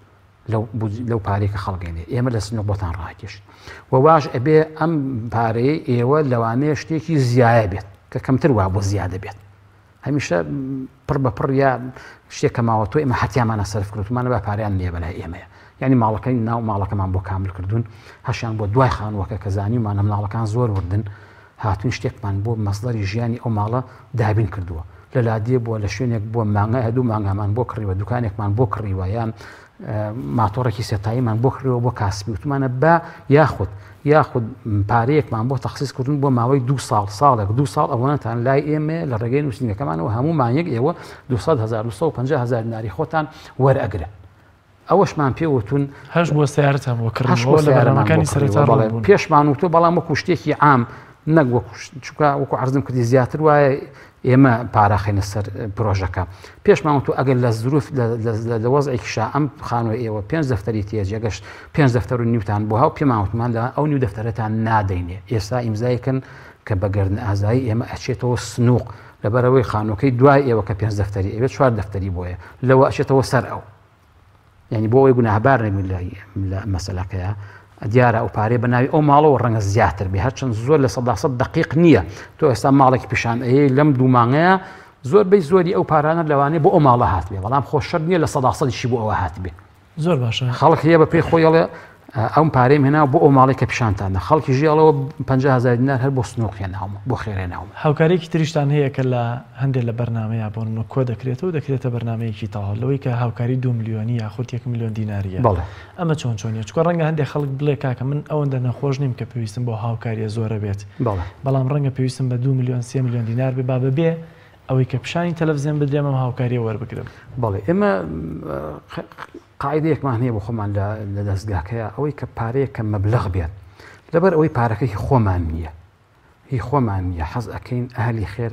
لەو پارەیەکە خەڵگەێنێ ئێمە لە سنووق بۆتان ڕاکێشت و واش ئەبێ ئەم پارەیە ئێوە لەوانەیە شتێکی زیایە بێت کە کەمتر وا بۆ زیادە بێت هەمیشە پڕ بە پڕ یا شتێک کەماوە تۆ ئێمە حەتیامانە سەرف کردومانە بە پارەیان لێ بەلای ئێمەیە یعنی ماڵەکەی ناو ماڵەکەمان بۆ کامل کردوون هەشیان بۆ دوای خانووەکە کە زانیمانە مناڵەکان زۆر وردن هاتوون شتێکمان بۆ مەسڵەری ژیانی ئەو ماڵە دابین کردووە لە لادیە بووە لە شوێنێک بۆ مانگە هەدوو مانگامان بۆ کڕیوە دوکانێکمان بۆ کڕیوە یان ماتۆڕێکی سێتاییمان بۆ کڕیەوە بۆ کاسبی وتمانە با یاخود پارەیەکمان بۆ تەخسیس کردن بۆ ماوەی 2 ساڵێک 2 ساڵ ئەوەنەتان لای ئێمە لە ڕێگەی نووسینەکەمانەوە هەموو مانیەک ئێوە 250,000 دیناری خۆتان وەرئەگرە ئەوەشمان پێوتون هەش بۆ سیارەتان بۆ کردنەوە لە بەرنامەکانی سەرەتا پێشمان وتۆ بەڵام وەکو شتێکی عام نەک وەکو عەرزم کردی زیاتر وایە ئێمە پاراخینە سەر پرۆژەکە پێشمان وتۆ ئەگەر لە زروف لە وەزعێکیشا ئەم خانووە ئێوە 5 دەفتەری تێجێگەشت 5 دەفتەر و نیوتان بۆ هاو پێماوتمان لە ئەو نیو دەفتەرەتان نادەینێ ئێستا ئیمزایکن کە بەگەردن ئازایی ئێمە ئەچێتەوە سنووق لەبەرەوەی خانووەکەی دوای ئێوە کە 5 دەفتەری ئەوێت 4 دەفتەری بۆیە لەوە ئەچێتەوە سەر ئەو یعنی بۆ ئەوەی گوناهبار نەبین لە مەسەلەکەیە دیارە ئەو پارێ بە ناوی ئەو ماڵەوە ڕەنگە زیاتر بێ هەرچەند زۆر لە 100% دقیق نییە تۆ ئێستا ماڵێکی پیشان ئەیە لەم دوو مانگەیە زۆربەی زۆری ئەو پارانە لەوانەیە بۆ ئەو ماڵە هات بێ بەڵام خۆشەر نییە لە 100%شی بۆ ئەوە هات بێ زۆر باشە خەڵک هەیە بە پێی خۆیڵێ ئەم پارەیم هێنا بۆ ئەو ماڵێک کە پیشانتانە خەڵکی ژیاڵەوە 50,000 دینار هەر بۆ سنووق هێناومە بۆ خێرێناومە هاوکارێکی تریشتان هەیە کە لە هەندێک لە بەرنامەیە بۆ کۆ دەکرێتەوە دەکرێتە بەرنمەیەکی تاوەڵەوەی کە هاوکاری 2 ملیۆنی یاخود 1 ملیۆن دیناریە ئەمە چۆنیە چکۆ ڕەنگە هەندێک خەڵک بڵێ کاکە من ئەوەندە نەخۆش نیم کە پێویستم بۆ هاوکاریە زۆرە بێت بەڵام ڕەنگە پێویستم بە 2 ملیۆن 3 ملیۆن دینار بێ با بێ ئەوەی کە پیشانی تەلەڤیزیۆن بدرێمە هاوکاریە وەربگرم بەڵێ ئێمە قاعدەیەکمان هەیە بۆ خۆمان لە دەستگاکەیە ئەوەی کە پارەیە کە مەبلەغ بێت لەبەر ئەوەی پارەکەی خۆمان نییە هی خۆمان نییە حەز ئەەکەین ئەهلی خێر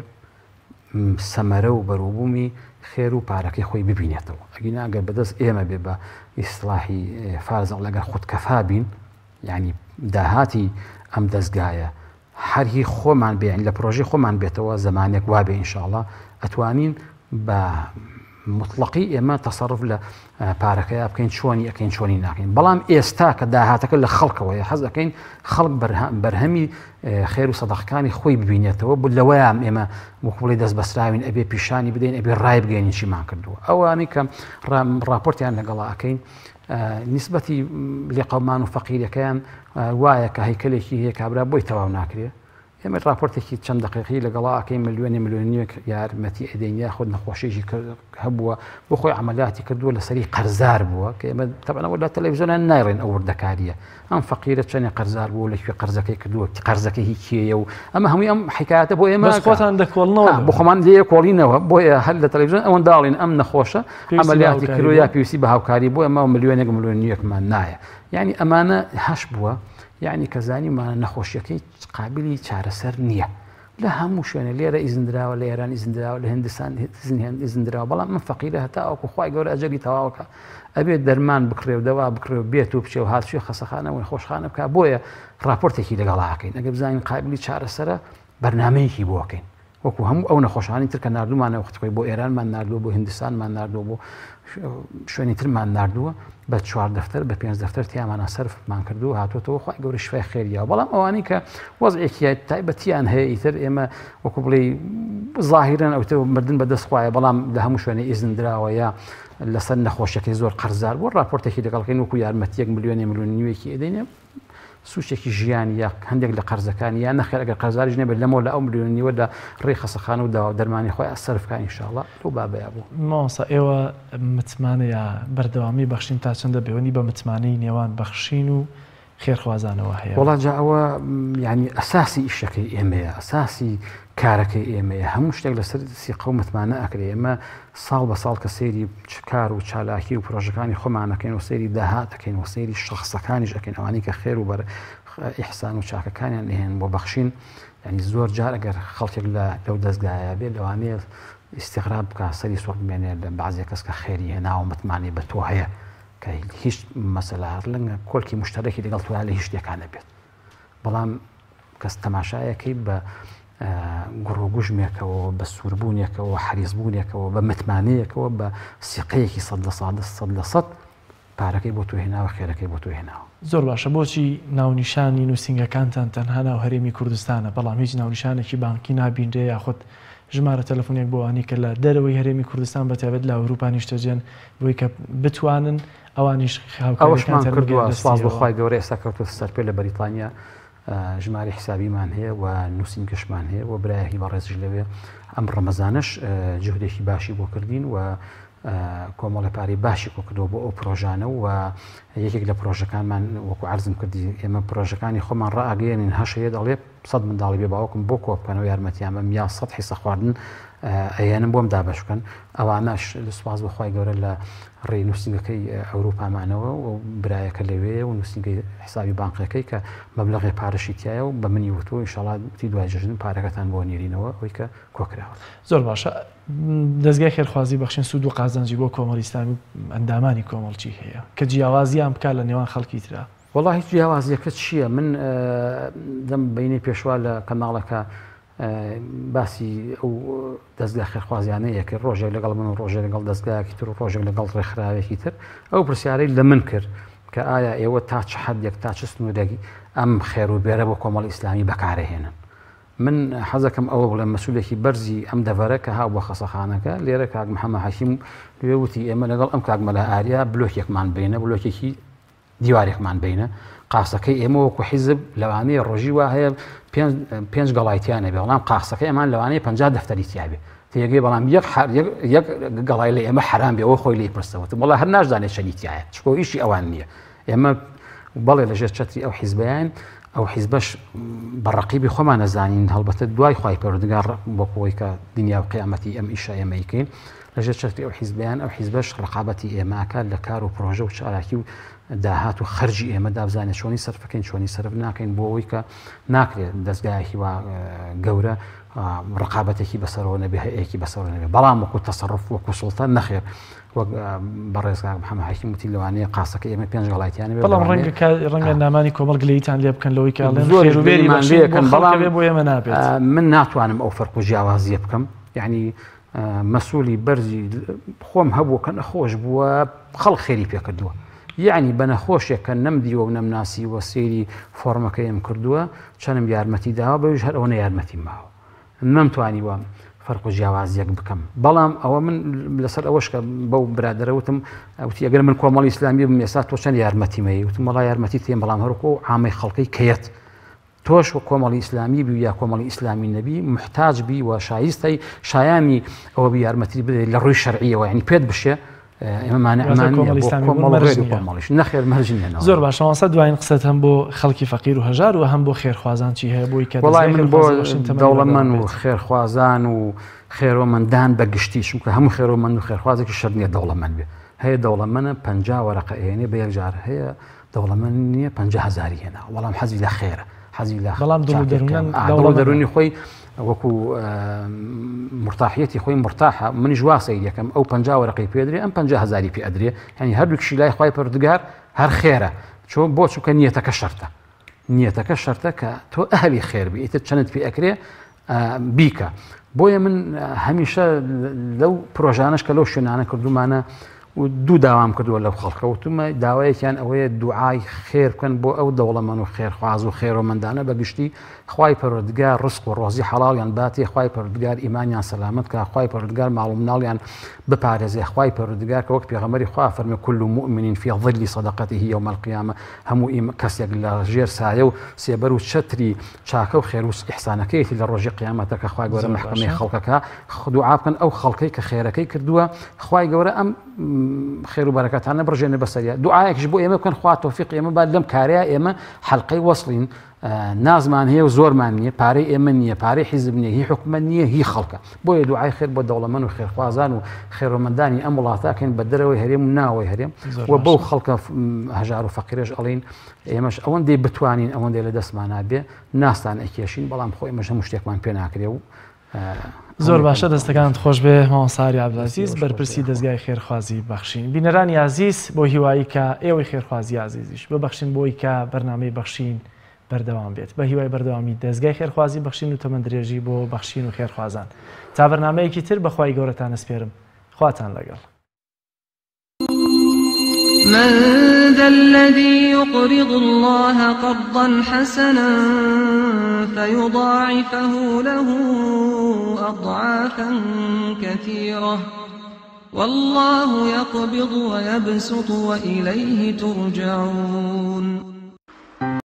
سەمەرە و بەرووبوومی خێر و پارەکەی خۆی ببینێتەوە ئەگەینا ئەگەر بەدەست ئێمە بێ بە ئیسلاحی فارزە لەگەر خودکەفا بین یعنی داهاتی ئەم دەستگایە هەرهی خۆمان بێن لە پرۆژی خۆمان بێتەوە زمانێک وابێ ئینشاءڵڵا ئەتوانین بە مطلقی ئێمە تەسەڕف لە پارەکەی بکەین چۆنی ئەەکەین چۆنی ناکەین بەڵام ئێستا کە داهاتەکە لە خەڵکەوەیە حەز ئەەکەین خەڵک بەرهەمی خێر و سەدەقەکانی خۆی ببینێتەوە بوو لەوەیان ئێمە وەکوڵی دەست بەسراوین ئەبێ پیشانی بدەین ئەبێ ڕای بگەین چیمان کردووە ئەوانی کە راپۆرتیان لەگەڵا ئەەکەین نیسبەتی لێقەومان و فەقیرەکەیان وایە کە هەیکلێکی هەیە کابرا بۆی تەواو ناکرێت ئێمە راپۆرتێکی چەند دقیقی لەگەڵا ئەەکەین ملیۆنێک یارمەتی ئەدەین یاخود نەخۆشیێکی هەبووە بۆ خۆی عملیاتی کردووە لەسەری قەرزار بووە کە ئێمە تەبەنەوە لە تەلەڤیزیۆنان نایڕێن ئەو وردەکاریە ئەم فەقیرە چەندێک قەرزار بوو لەکوێ قەرزەکەی کردووە قەرزەکەی هی کێیە و ئەمە هەمووی ئەم حکایەتە بۆ ئێمە خۆتان دەکۆڵنەوە بۆ خۆمان لێ کۆڵینەوە بۆیە هەر لە تەلەڤیزیۆن ئەوەن داڵین ئەم نەخۆشە عملیاتی کردو یا پێویستی بە هاوکاری بۆ ئەمە ملیۆنێکمان نایە یعنی ئەمانە هەش بووە یعنی کە زانیمانە نەخۆشیەکەی قابلی چارەسەر نییە لە هەموو شوێنە لێرە ئیزندراوە لە ئێران ئیزندراوە لە هندستان ئیزندراوە بەڵام من فەقیرە هەتا ئەوکو خوای گەورە ئەجەلی تەواوکە ئەبێت دەرمان بکرێ و دەوا بکرێ و بێت و بچێ و هاتشوێ خەسەخانەوەی خۆشخانە بکە بۆیە راپۆرتێکی لەگەڵاکەین ئەگە بزانین قابلی چارەسەرە بەرنامەیەکی بۆکەین وەکو هەموو ئەو نەخۆشانی تر کە نردومانە وەختەکەی بۆ ئێرانمان نردووە بۆ هندستانمان نردووە بۆ شوێنی ترمان نردووە بە 4 دەفتەر بە 5 دەفتەر تیامانە سەرفمان کردو هاتوۆتەوە خوای گەورە شفای خێریەوە بەڵام ئەوانەی کە وەزعێکی تایبەتیان هەیە ئیتر ئێمە وەکو بڵێ ظاهیرەن ئەوتە مردن بەدەست خوایە بەڵام لە هەموو شوێنە ئیزندراوە یا لەسەر نەخۆشیەکەی زۆر قەرزار بوو راپۆرتێکی لەگەڵکەین وەکو یارمەتیەک ملیۆنی ملیۆن نیوێکی ئەدەینێ سوچێکی ژیانی یا هەندێک لە قەرزەکانی یا نەخێر ئەگەر قەرزاریش نەبێت لەمەوە لە ئەو ملیۆنیوە لە ڕێی خەسەخانە و داوا دەرمانی خۆی سەرفکان ئینشاءڵڵا لەو بابەیە بوو. مامۆستا ئێوە متمانەیە بەردەوامی بەخشین تا چەندە بێوەنی بە متمانەی نێوان بەخشین و خێرخوازانەوە هەیە؟ وەڵا جا ئەوە ینی ئەساسی ئیشەکەی ئێمەیە، ئەساسی کارەکەی ئێمەیە، هەموو شتێک لەسەر سیقە و متمانە ئەکرێ. ئێمە ساڵ بە ساڵ کە سەیری کار و چالاکی و پرۆژەکانی خۆمانەکەین و سەیری داهاتەکەین و سەیری شەخسەکانیش ئەەکەین، ئەوانەی کە خێر و بەر ئیحسان و چاکەکانیان لێهێن بۆ بەخشین. ینی زۆر جار ئەگەر خەڵکێک لەو دەستگایە بێت لەوانەیە ئیستیغراب بکە، سەری سوڕ بمێنێت لە بەعزێ کەس کە خێری هێنا و متمانی بە تۆ هەیە کە هیچ مەسەلا لەنگە کۆلکی مشتەرەکی لەگەڵ توانە لە هیچ شتێکانە بێت. بەڵام کەس تەماشایەکەی بە گوڕۆگوژمێکەوە، بە سووربوونێکەوە، حەریزبوونێکەوە، بە متمانەیەکەوە، بە سیقەیەکی 100% پارەکەی بۆ تۆ هێناوە، خێرەکەی بۆ تۆ هێناوە. زۆر باشە. بۆچی ناونیشانی نووسنگەکانتان تەنها ناو هەرێمی کوردستانە بەڵام هیچ ناونیشانێکی بانکی نابینرێ یاخود ژمارە تەلەفۆنێک بۆ ئەوانی کە لە دەرەوەی هەرێمی کوردستان بەتایبەت لە ئەوروپا نیشتەجێن بۆی کە بتوانن ئەوانیش ئەوەشمان کردووە. سپاس بەخوای گەورە ئێستا کەوتوە سەرپێ لە بەریتانیا ژماری حسابیمان هەیە و نووسنگەشمان هەیە و برایەکی بەڕێزش لەوێ. ئەم ڕەمەزانش جهدێکی باشی بۆ کردین و کۆمەڵی پارەی باشی بۆ کردەوە بۆ ئەو پرۆژانە و یەکێک لە پرۆژەکانمان وەکو عەرزم کردی ئێمە پرۆژەکانی خۆمان ڕائگەیەنین هەشەیە دەڵێ 100 منداڵی بێ باوکم بۆ کۆبکەنەوە یارمەتیان بەم یا 100 حیسە خواردن ئەیانم بۆم دابەش بکەن. ئەوانەش سوپاس بەخوای گەورە لە ڕێی نووسنگەکەی ئەوروپامانەوە و برایەکە لەوێ و نووسنگی حسابی بانقەکەی کە مەبلەغی پارەشی تایە و بە منی وتۆ ئینشاڵڵا تی دوای جژن پارەکەتان بۆ نێرینەوە ئەوەی کە کۆکراوە. زۆر باشە. دەستگای خێرخوازی بەخشین سوود و قازانجی بۆ کۆمەڵی ئیسلامی ئەندامانی کۆمەڵچی هەیە کە جیاوازیان بکات لە نێوان خەڵکی ترا؟ وەڵا هیچ جیاوازیەکە چییە؟ من دەم بینی پێشوا لە کەناڵەکە باسی ئەو دەستگا خێرخوازیانەیە کە ڕۆژێک لەگەڵ من و ڕۆژێک لەگەڵ دەستگایەکی تر و ڕۆژێک لەگەڵ ڕێکخراوێکی تر ئەو پرسیارەی لە من کرد کە ئایا ئێوە تا چ حەدێک تا چ سنوورێکی ئەم خێر و بێرە بۆ کۆمەڵی ئیسلامی بەکارەهێنن. من حەزەکەم ئەوە بڵێ مەسوولێکی بەرزی ئەم دەڤەرە کە هاو بە خەسەخانەکە لێرە کاک محەممەد حەکیم لێ وتی ئێمە لەگەڵ ئەم کاک مەلا ئاریا بلۆکێکمان بینە، بلۆکێکی دیوارێکمان بینە. قاسەکەی ئێمە وەکو حیزب لەوانەیە ڕۆژی وا هەیە 5 گەڵایتیانە بێ، بەڵام قاسەکەی ئەمان لەوانەیە 50 دەفتەری تیابێ تێگەی، بەڵام یەک گەڵای لە ئێمە حرام بێ ئەوە خۆی لێ پرسەوە وڵا هەر ناشدانێت چەندی تایە چکۆ ئیشی ئەوان نییە. ئێمە بەڵێ لەژێر چەتری ئەو حیزبیان ئەو حیزبەش بەڕەقیبی خۆمان نەزانین، هەڵبەتە دوای خوای پەروەردگار بۆکەوەی کە دنیا و قیامەتی ئەم ئیشە ئێمەیکەین لەژێر چەتری ئەو حیزبیان ئەو حیزبەش ڕقابەتی ئێماکە لە کار و پرۆژە و چالاکی و داهات و خەرجی ئێمە دابزانێت چۆنی سەرفەکەین چۆنی سەرف ناکەین بۆ ئەوەی کە ناکرێت دەستگایەکی وا گەورە ڕقابەتێکی بەسەرەوە نەبێ هەیەکی بەسەرەوە نەبێ، بەڵام وەکو تەسەڕف وەکو سوڵتان نەخێر وەک بەڕێز کاک محەممەد حەکیم وتی لەوانەیە قاسەکە ئێمە 5 گەڵایتیانە بێ، بەڵام ڕەنگە نامانی کۆمەڵ گلەیتان لێ بکەن لەوەی کە خێروبێریمان لێکەن، بەڵام بۆ ئێمە نابێت. من ناتوانم ئەو فەرق و جیاوازیە بکەم، یعنی مەسوولی بەرزی خۆم هەبووە کە نەخۆش بووە خەڵک خێری پێکردووە، یعنی بە نەخۆشێک کە نەمدیوە و نەمناسی وە سێری فۆرمەکە ئێم کردووە چەندم یارمەتی داوە بەویش هەر ئەوە یارمەتی ماوە نەمتوانیوە فەرق و جیاوازیەک بکەم. بەڵام ئەوە من لەسەر ئەوەش کە بەو برادەرەوتم وتی ئەگەر من کۆمەڵی ئیسلامی بم ئێستا تۆ چەند یارمەتیمەیە؟ وتم وەڵا یارمەتی تێم، بەڵام هەرکۆ عامەی خەڵقی کەیەت تۆش و کۆمەڵی ئیسلامی بی یا کۆمەڵی ئیسلامی نەبی محتاج بی و شایستی شایانی ئەوە بی یارمەتی بدەیت لە ڕووی شەرعیەوە، یعنی پێت بشێ نەخێر مەرجنیێنەوە. زۆر باشە مامۆستا دوایین قسەت هەم بۆ خەڵکی فەقیر و هەژار و هەم بۆ خێرخوازان چی هەیە بۆی کە وەڵای من بۆ دەوڵەمەند و خێرخوازان و خێرۆمەندان بەگشتی چونکە هەموو خێرۆمەند و خێرخوازێکی شەرط نییە دەوڵەمەند بێ. هەیە دەوڵەمەندە 50 وەرەقە ئێنێ بە یەکجار، هەیە دەوڵەمەند نییە 50,000 هێنا، بەڵام حەزی لە خێرە، حەزی لە بەڵام دڵ دەرونی خۆی وەکو مرتاحیەتی خۆی مرتاحە. منیش وا سەیر یەکەم ئەو 50 وەرەقەی پێدرێ ئەم 50,000 پێ ئەدرێ، یعنی هەردووکشی لای خوای پەروەردگار هەر خێرە، چۆن بۆ چونکە نیەتەکە شەرتە، نیەتەکە شەرتە کە تۆ ئەهلی خێر بی، ئیتر چەندت پێ ئەکرێ بیکە. بۆیە من هەمیشە لەو پرۆژانش کە لەو شوێنانە کردومانە و دوو داوام کردووە لەو خەڵکە وتمە داوایەکیان ئەوەیە دوعای خێر بکەن بۆ ئەو دەوڵەمەند و خێرخواز و خێرۆمەندانە بەگشتی خوای پەروەردگار ڕزق و ڕۆزی حەڵاڵیان باتێ، خوای پەروەردگار ئیمانیان سەلامەت کە، خوای پەروەردگار ماڵ و مناڵیان بپارێزێ، خوای پەروەردگار کە وەک پێغەمبەری خوا فەرمێ كل مؤمن في ظل صدقته يوم القيامة، هەموو کەسێک لە ژێر سایە و سێبەر و چەتری چاکە و خێر و ئیحسانەکەیەتی لە ڕۆژی قیامەتە کە خوای گەورە محکەمەی خەڵکەکە دوعا بکەن ئەو خەڵکەی کە خێرەکەی کردووە، خوای گەورە ئەم خێر و بەرەکەتانە بڕژێنە بەسەریە. دوعایەکیش بۆ ئێمە بکەن خوا تۆفیق ئێمە بعد لەم کارەیە ئێمە حەلقەی وەصلین، نازمان هەیە و زۆرمان نییە، پارەی ئێمە نییە، پارەی حیزب نییە، هی حکومەت نییە، هی خەڵکە. بۆیە دوعای خێر بۆ دەوڵەمەند و خێرخوازان و خێرۆمەندانی ئەم وڵاتاکەن بە دەرەوەی هەرێم و ناوەی هەرێم و بەو خەڵکە هەژار و فەقیرێش ئەڵین ئێمەش ئەوەندەی بتوانین ئەوەندەی لە دەستمانە بێ ناستان ئەکێشین، بەڵام خۆ ئێمەش هەموو شتێکمان پێ ناکرێ و زۆر باشە دەستەکانت خۆش بێ مامۆستا عەبدولعەزیز بەرپرسی دەستگای خێرخوازی بەخشین. بینەرانی عەزیز بۆ هیوایی کە ئێوەی خێرخوازی عەزیزیش ببەخشین بۆی کە بەرنامەی بەخشین بەردەوام بێت، بە هیوای بەردەوامی دەستگای خێرخوازی بەخشین و تەمەندرێژی بۆ بەخشین و خێرخوازان. تا بەرنامەیەکی تر بەخوای گەورەتان ئەسپێرم، خواتان لەگەڵ. من ذا الذي يقرض الله قرضا حسنا فيضاعفه له أضعافا كثيرة والله يقبض ويبسط وإليه ترجعون.